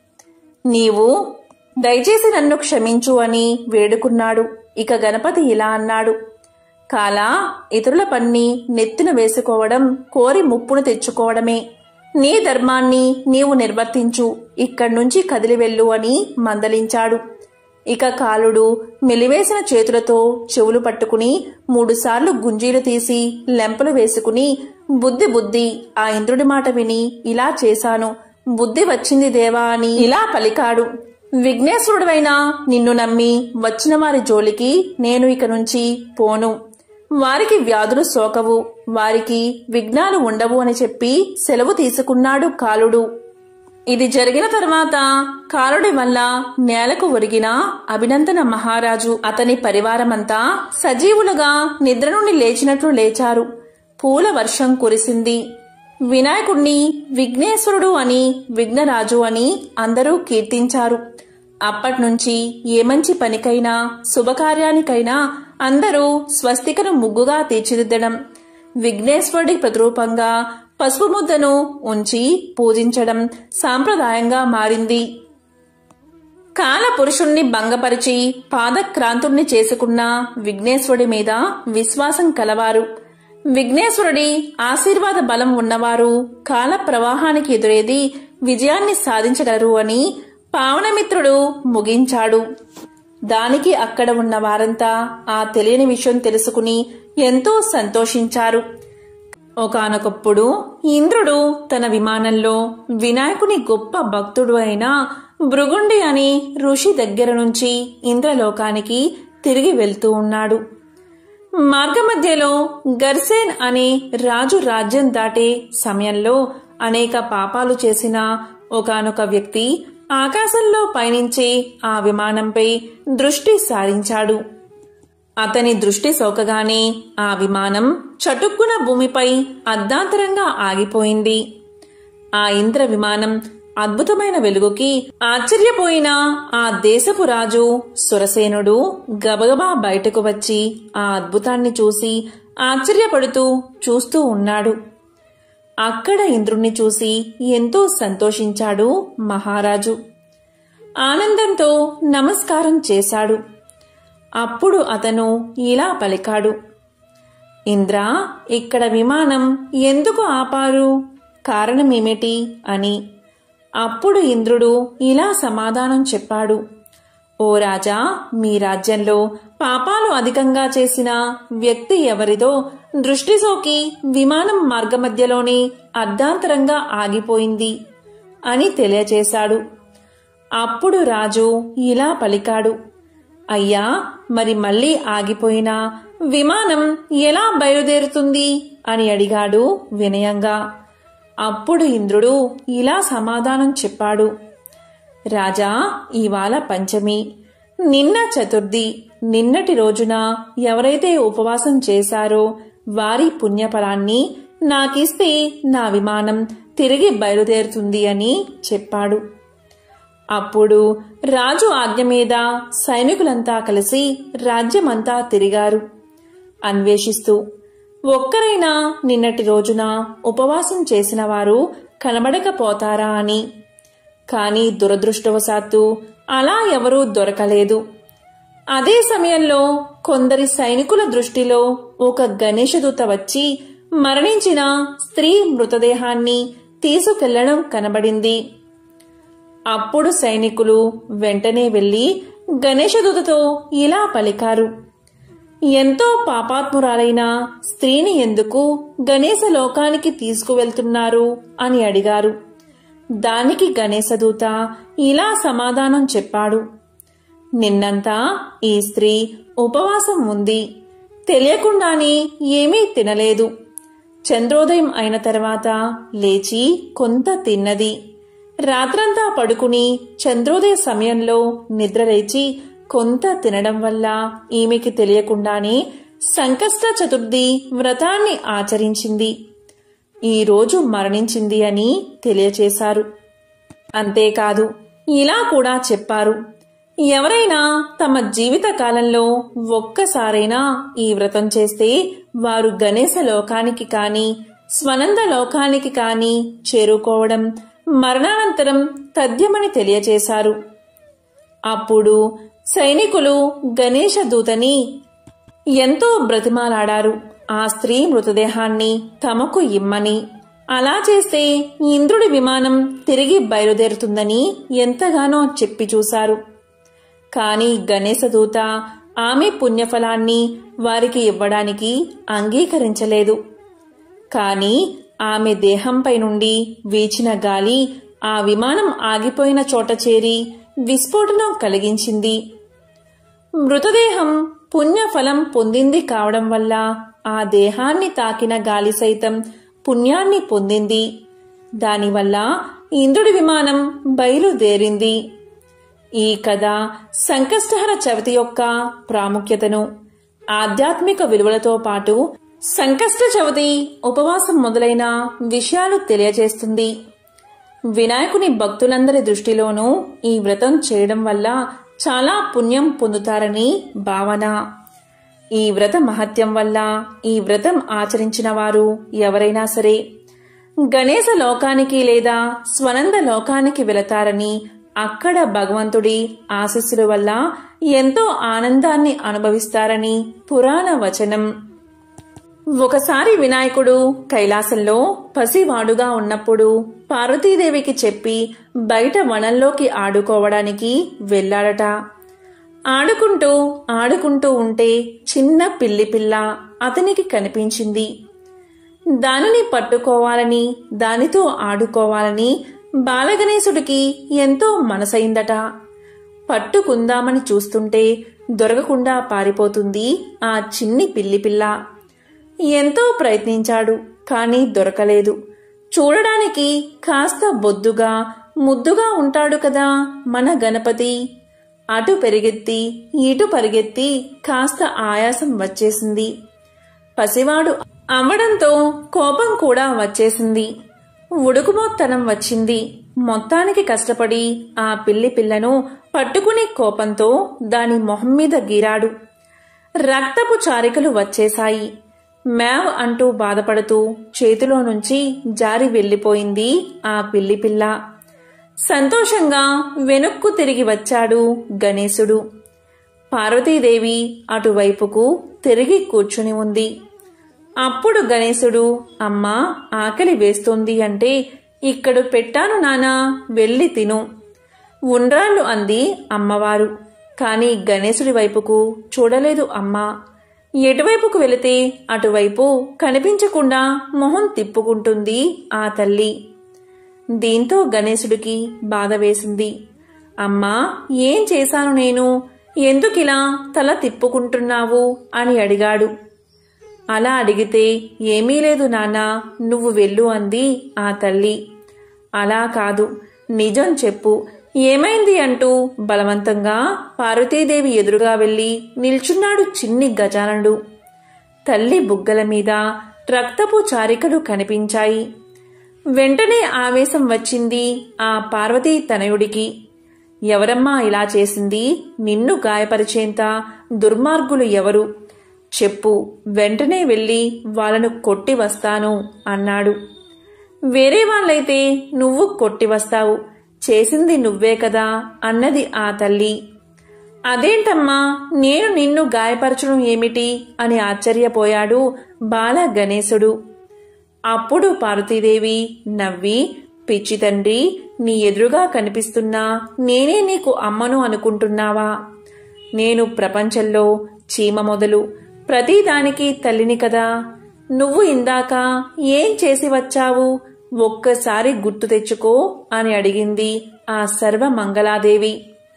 నీవు దయచేసి నన్ను క్షమించు అని వేడుకున్నాడు. ఇక గణపతి ఇలా అన్నాడు: కాల, ఇతరుల పన్ని నెత్తిన వేసుకోవడం కోరి ముప్పును తెచ్చుకోవడమే. నీ ధర్మాన్ని నీవు నిర్వర్తించు, ఇక్కడి నుంచి కదిలి వెళ్ళు అని మందలించాడు. ఇక కాలుడు మెలివేసిన చేతులతో చెవులు పట్టుకుని మూడుసార్లు గుంజీలు తీసి లెంపలు వేసుకుని బుద్ధి బుద్ధి ఆ ఇంద్రుడి మాట విని ఇలా చేశాను, బుద్ధి వచ్చింది దేవా అని ఇలా పలికాడు. విఘ్నేశ్వరుడైనా నిన్ను నమ్మి వచ్చిన వారి జోలికి నేను ఇక నుంచి పోను. వారికి వ్యాధులు సోకవు, వారికి విఘ్నాలు ఉండవు అని చెప్పి సెలవు తీసుకున్నాడు కాలుడు. ఇది జరిగిన తర్వాత కాలుడి వల్ల నేలకు ఒరిగిన అభినందన మహారాజు అతని పరివారమంతా సజీవులుగా నిద్ర నుండి లేచినట్లు లేచారు. పూల వర్షం కురిసింది. వినాయకుడిని విఘ్నేశ్వరుడు అని, విఘ్నరాజు అని అందరూ కీర్తించారు. అప్పట్నుంచి ఏ మంచి పనికైనా శుభకార్యానికైనా అందరూ స్వస్తికను ముగ్గుగా తీర్చిదిద్దడం, విఘ్నేశ్వరుడి ప్రతిరూపంగా పసుపు ముద్దను ఉంచి పూజించడం సాంప్రదాయంగా మారింది. కాల పురుషుణ్ణి భంగపరిచి పాదక్రాంతుణ్ణి చేసుకున్న విఘ్నేశ్వరుడి మీద విశ్వాసం కలవారు, విఘ్నేశ్వరుడి ఆశీర్వాద బలం ఉన్నవారు కాల ప్రవాహానికి ఎదురేది విజయాన్ని సాధించగలరు అని పావనమిత్రుడు ముగించాడు. దానికి అక్కడ ఉన్న వారంతా ఆ తెలియని విషయం తెలుసుకుని ఎంతో సంతోషించారు. ఒకానొకప్పుడు ఇంద్రుడు తన విమానంలో వినాయకుని గొప్ప భక్తుడు అయిన భృగుండి అని ఋషి దగ్గర నుంచి ఇంద్రలోకానికి తిరిగి వెళ్తూ ఉన్నాడు. మార్గమధ్యలో గర్సేన్ అనే రాజు రాజ్యం దాటే సమయంలో అనేక పాపాలు చేసిన ఒకానొక వ్యక్తి ఆకాశంలో పయనించే ఆ విమానంపై దృష్టి సారించాడు. అతని దృష్టి సోకగానే ఆ విమానం చటుక్కున భూమిపై అర్ధాంతరంగా ఆగిపోయింది. ఆ ఇంద్ర విమానం అద్భుతమైన వెలుగుకి ఆశ్చర్యపోయిన ఆ దేశపు రాజు సురసేనుడు గబగబా బయటకు వచ్చి ఆ అద్భుతాన్ని చూసి ఆశ్చర్యపడుతూ చూస్తూ ఉన్నాడు. అక్కడ ఇంద్రుణ్ణి చూసి ఎంతో సంతోషించాడు మహారాజు. ఆనందంతో నమస్కారం చేశాడు. అప్పుడు అతను ఇలా పలికాడు: ఇంద్ర, ఇక్కడ విమానం ఎందుకు ఆపారు? కారణమేమిటి అని. అప్పుడు ఇంద్రుడు ఇలా సమాధానం చెప్పాడు: ఓ రాజా, మీ రాజ్యంలో పాపాలు అధికంగా చేసిన వ్యక్తి ఎవరిదో దృష్టి సోకి విమానం మార్గమధ్యలోనే అర్ధాంతరంగా ఆగిపోయింది అని తెలియచేశాడు. అప్పుడు రాజు ఇలా పలికాడు: అయ్యా, మరి మళ్ళీ ఆగిపోయిన విమానం ఎలా బయలుదేరుతుంది అని అడిగాడు వినయంగా. అప్పుడు ఇంద్రుడు ఇలా సమాధానం చెప్పాడు: రాజా, ఇవాళ పంచమి, నిన్న చతుర్థి. నిన్నటి రోజున ఎవరైతే ఉపవాసం చేశారో వారి పుణ్యఫలాన్ని నాకిస్తే నా విమానం తిరిగి బయలుదేరుతుంది అని చెప్పాడు. అప్పుడు రాజు ఆజ్ఞ మీద సైనికులంతా కలిసి రాజ్యమంతా తిరిగారు, అన్వేషిస్తూ ఒక్కరైనా నిన్నటి రోజున ఉపవాసం చేసిన వారు కనబడకపోతారా అని. కాని దురదృష్టవశాత్తు అలా ఎవరూ దొరకలేదు. అదే సమయంలో కొందరి సైనికుల దృష్టిలో ఒక గణేశదూత వచ్చి మరణించిన స్త్రీ మృతదేహాన్ని తీసుకెళ్లడం కనబడింది. అప్పుడు సైనికులు వెంటనే వెళ్లి గణేశదూతతో ఇలా పలికారు, ఎంతో పాపాత్మురాలైన స్త్రీని ఎందుకు గణేశ లోకానికి తీసుకువెళ్తున్నారు అని అడిగారు. దానికి గణేశదూత ఇలా సమాధానం చెప్పాడు, నిన్నంతా ఈ స్త్రీ ఉపవాసం ఉంది, తెలియకుండానే ఏమీ తినలేదు. చంద్రోదయం అయిన తర్వాత లేచి కొంత తిన్నది. రాత్రంతా పడుకుని చంద్రోదయ సమయంలో నిద్రలేచి కొంత తినడం వల్ల ఈమెకి తెలియకుండానే సంకష్ట చతుర్థి వ్రతాన్ని ఆచరించింది. ఈ రోజు మరణించింది అని తెలియచేశారు. అంతేకాదు ఇలా కూడా చెప్పారు, ఎవరైనా తమ జీవిత కాలంలో ఒక్కసారైనా ఈ వ్రతం చేస్తే వారు గణేశ లోకానికి కాని స్వనంద లోకానికి కాని చేరుకోవడం మరణానంతరం తథ్యమని తెలియచేశారు. అప్పుడు సైనికులు గణేశ దూతని ఎంతో బ్రతిమాలాడారు ఆ స్త్రీ మృతదేహాన్ని తమకు ఇమ్మని. అలా చేస్తే ఇంద్రుడి విమానం తిరిగి బయలుదేరుతుందని ఎంతగానో చెప్పి చూశారు. కాని గణేశదూత ఆమె పుణ్యఫలాన్ని వారికి ఇవ్వడానికి అంగీకరించలేదు. కాని ఆమె దేహంపై నుండి వీచిన గాలి ఆ విమానం ఆగిపోయిన చోట చేరి విస్ఫోటనం కలిగించింది. మృతదేహం పుణ్యఫలం పొందింది కావడం వల్ల ఆ దేహాన్ని తాకిన గాలి సైతం పుణ్యాన్ని పొందింది. దానివల్ల ఇంద్రుడి విమానం బయలుదేరింది. ఈ కథ సంకష్టహర చవితి యొక్క ప్రాముఖ్యతను, ఆధ్యాత్మిక విలువలతో పాటు సంకష్ట చవితి ఉపవాసం మొదలైన విషయాలు తెలియజేస్తుంది. వినాయకుని భక్తులందరి దృష్టిలోనూ ఈ వ్రతం చేయడం వల్ల చాలా పుణ్యం పొందుతారని భావన. ఈ వ్రత మహత్యం వల్ల ఈ వ్రతం ఆచరించిన వారు ఎవరైనా సరే గణేశ లోకానికి లేదా స్వనంద లోకానికి వెళతారని, అక్కడ భగవంతుడి ఆశీస్సుల వల్ల ఎంతో ఆనందాన్ని అనుభవిస్తారని పురాణ వచనం. ఒకసారి వినాయకుడు కైలాసంలో పసివాడుగా ఉన్నప్పుడు పార్వతీదేవికి చెప్పి బయట వనంలోకి ఆడుకోవడానికి వెళ్లాడట. ఆడుకుంటూ ఆడుకుంటూ ఉంటే చిన్న పిల్లి పిల్ల అతనికి కనిపించింది. దానిని పట్టుకోవాలని, దానితో ఆడుకోవాలని బాలగణేశుడికి ఎంతో మనసైందట. పట్టుకుందామని చూస్తుంటే దొరకకుండా పారిపోతుంది ఆ చిన్ని పిల్లి పిల్ల. ఎంతో ప్రయత్నించాడు, కాని దొరకలేదు. చూడడానికి కాస్త బొద్దుగా ముద్దుగా ఉంటాడు కదా మన గణపతి. అటు పెరిగెత్తి ఇటు పరిగెత్తి కాస్త ఆయాసం వచ్చేసింది. పసివాడు అవ్వడంతో కోపం కూడా వచ్చేసింది. ఉడుకుమోత్తనం వచ్చింది. మొత్తానికి కష్టపడి ఆ పిల్లి పిల్లను పట్టుకుని కోపంతో దాని మొహం మీద గీరాడు. రక్తపు చారికలు వచ్చేశాయి. మేవ్ అంటూ బాధపడుతూ చేతిలో నుంచి జారి వెళ్లిపోయింది ఆ పిల్లి పిల్ల. సంతోషంగా వెనక్కు తిరిగి వచ్చాడు గణేశుడు. పార్వతీదేవి అటువైపుకు తిరిగి కూర్చుని ఉంది. అప్పుడు గణేశుడు, అమ్మా ఆకలి వేస్తోంది అంటే, ఇక్కడ పెట్టాను నానా, వెళ్ళి తిను. ఉండ్రాళ్ళు అంది అమ్మవారు. కాని గణేశుడి వైపుకు చూడలేదు అమ్మ. ఎటువైపుకు వెళితే అటువైపు కనిపించకుండా మొహం తిప్పుకుంటుంది ఆ తల్లి. దీంతో గణేశుడికి బాధ వేసింది. అమ్మా ఏం చేశాను నేను, ఎందుకిలా తల తిప్పుకుంటున్నావు అని అడిగాడు. అలా అడిగితే ఏమీ లేదు నాన్నా, నువ్వు వెళ్ళు అంది ఆ తల్లి. అలా కాదు, నిజం చెప్పు, ఏమైంది అంటూ బలవంతంగా పార్వతీదేవి ఎదురుగా వెళ్లి నిల్చున్నాడు చిన్ని గజాననుడు. తల్లి బుగ్గల మీద రక్తపు చారికలు కనిపించాయి. వెంటనే ఆవేశం వచ్చింది ఆ పార్వతీ తనయుడికి. ఎవరమ్మా ఇలా చేసింది? నిన్ను గాయపరిచేంత దుర్మార్గులు ఎవరు? చెప్పు, వెంటనే వెళ్లి వాళ్ళను కొట్టి వస్తాను అన్నాడు. వేరే వాళ్ళైతే నువ్వు కొట్టి వస్తావు, చేసింది నువ్వే కదా అన్నది ఆ తల్లి. అదేంటమ్మా, నేను నిన్ను గాయపరచడం ఏమిటి అని ఆశ్చర్యపోయాడు బాల గణేశుడు. అప్పుడు పార్వతీదేవి నవ్వి, పిచ్చి తండ్రి, నీ ఎదురుగా కనిపిస్తున్నా నేనే నీకు అమ్మను అనుకుంటున్నావా? నేను ప్రపంచంలో చీమ మొదలు ప్రతిదానికి తల్లిని కదా. నువ్వు ఇందాక ఏం చేసి వచ్చావు, ఒక్కసారి గుర్తు తెచ్చుకో అని అడిగింది ఆ సర్వమంగళాదేవి.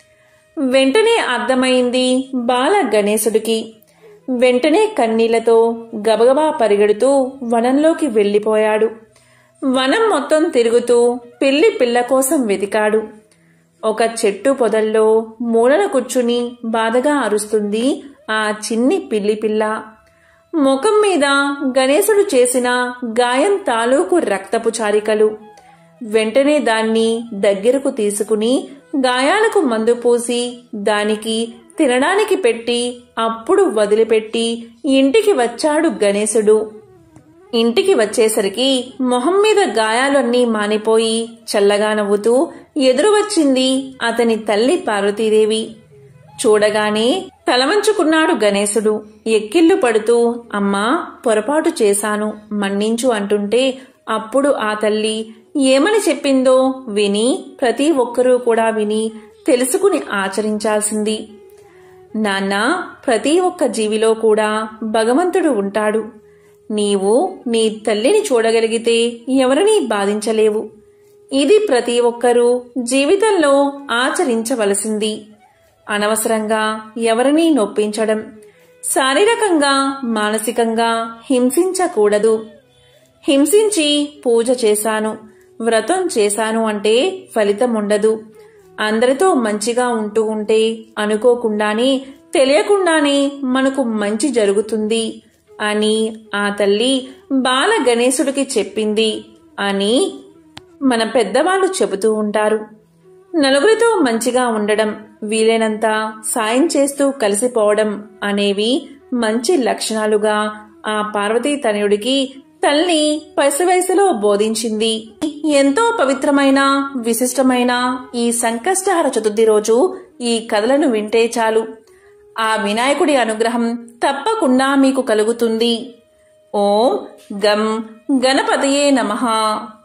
వెంటనే అర్థమైంది బాల గణేశుడికి. వెంటనే కన్నీళ్లతో గబగబా పరిగెడుతూ వనంలోకి వెళ్లిపోయాడు. వనం మొత్తం తిరుగుతూ పిల్లి పిల్ల కోసం వెతికాడు. ఒక చెట్టు పొదల్లో మూలన కూర్చుని బాధగా అరుస్తుంది ఆ చిన్ని పిల్లి పిల్ల. ముఖం మీద గణేశుడు చేసిన గాయం తాలూకు రక్తపు చారికలు. వెంటనే దాన్ని దగ్గరకు తీసుకుని గాయాలకు మందు పూసి దానికి తినడానికి పెట్టి అప్పుడు వదిలిపెట్టి ఇంటికి వచ్చాడు గణేశుడు. ఇంటికి వచ్చేసరికి మొహం మీద గాయాలన్నీ మానిపోయి చల్లగా నవ్వుతూ ఎదురు వచ్చింది అతని తల్లి పార్వతీదేవి. చూడగానే తలవంచుకున్నాడు గణేశుడు. ఎక్కిళ్లు పడుతూ, అమ్మా, పొరపాటు చేశాను, మన్నించు అంటుంటే అప్పుడు ఆ తల్లి ఏమని చెప్పిందో విని ప్రతి ఒక్కరూ కూడా విని తెలుసుకుని ఆచరించాల్సింది. నాన్నా, ప్రతి ఒక్క జీవిలో కూడా భగవంతుడు ఉంటాడు. నీవు నీ తల్లిని చూడగలిగితే ఎవరినీ బాధించలేవు. ఇది ప్రతి ఒక్కరూ జీవితంలో ఆచరించవలసింది. అనవసరంగా ఎవరినీ నొప్పించడం, శారీరకంగా మానసికంగా హింసించకూడదు. హింసించి పూజ చేశాను, వ్రతం చేశాను అంటే ఫలితం ఉండదు. అందరితో మంచిగా ఉంటూ ఉంటే అనుకోకుండానే తెలియకుండానే మనకు మంచి జరుగుతుంది అని ఆ తల్లి బాల గణేశుడికి చెప్పింది అని మన పెద్దవాళ్ళు చెబుతూ ఉంటారు. నలుగురితో మంచిగా ఉండడం, వీలైనంత సాయం చేస్తూ కలిసిపోవడం అనేవి మంచి లక్షణాలుగా ఆ పార్వతీ తనయుడికి తల్లి పసి వయసులో బోధించింది. ఎంతో పవిత్రమైన విశిష్టమైన ఈ సంకష్టహర చతుర్థి రోజు ఈ కథలను వింటే చాలు, ఆ వినాయకుడి అనుగ్రహం తప్పకుండా మీకు కలుగుతుంది. ఓం గం గణపతయే నమః.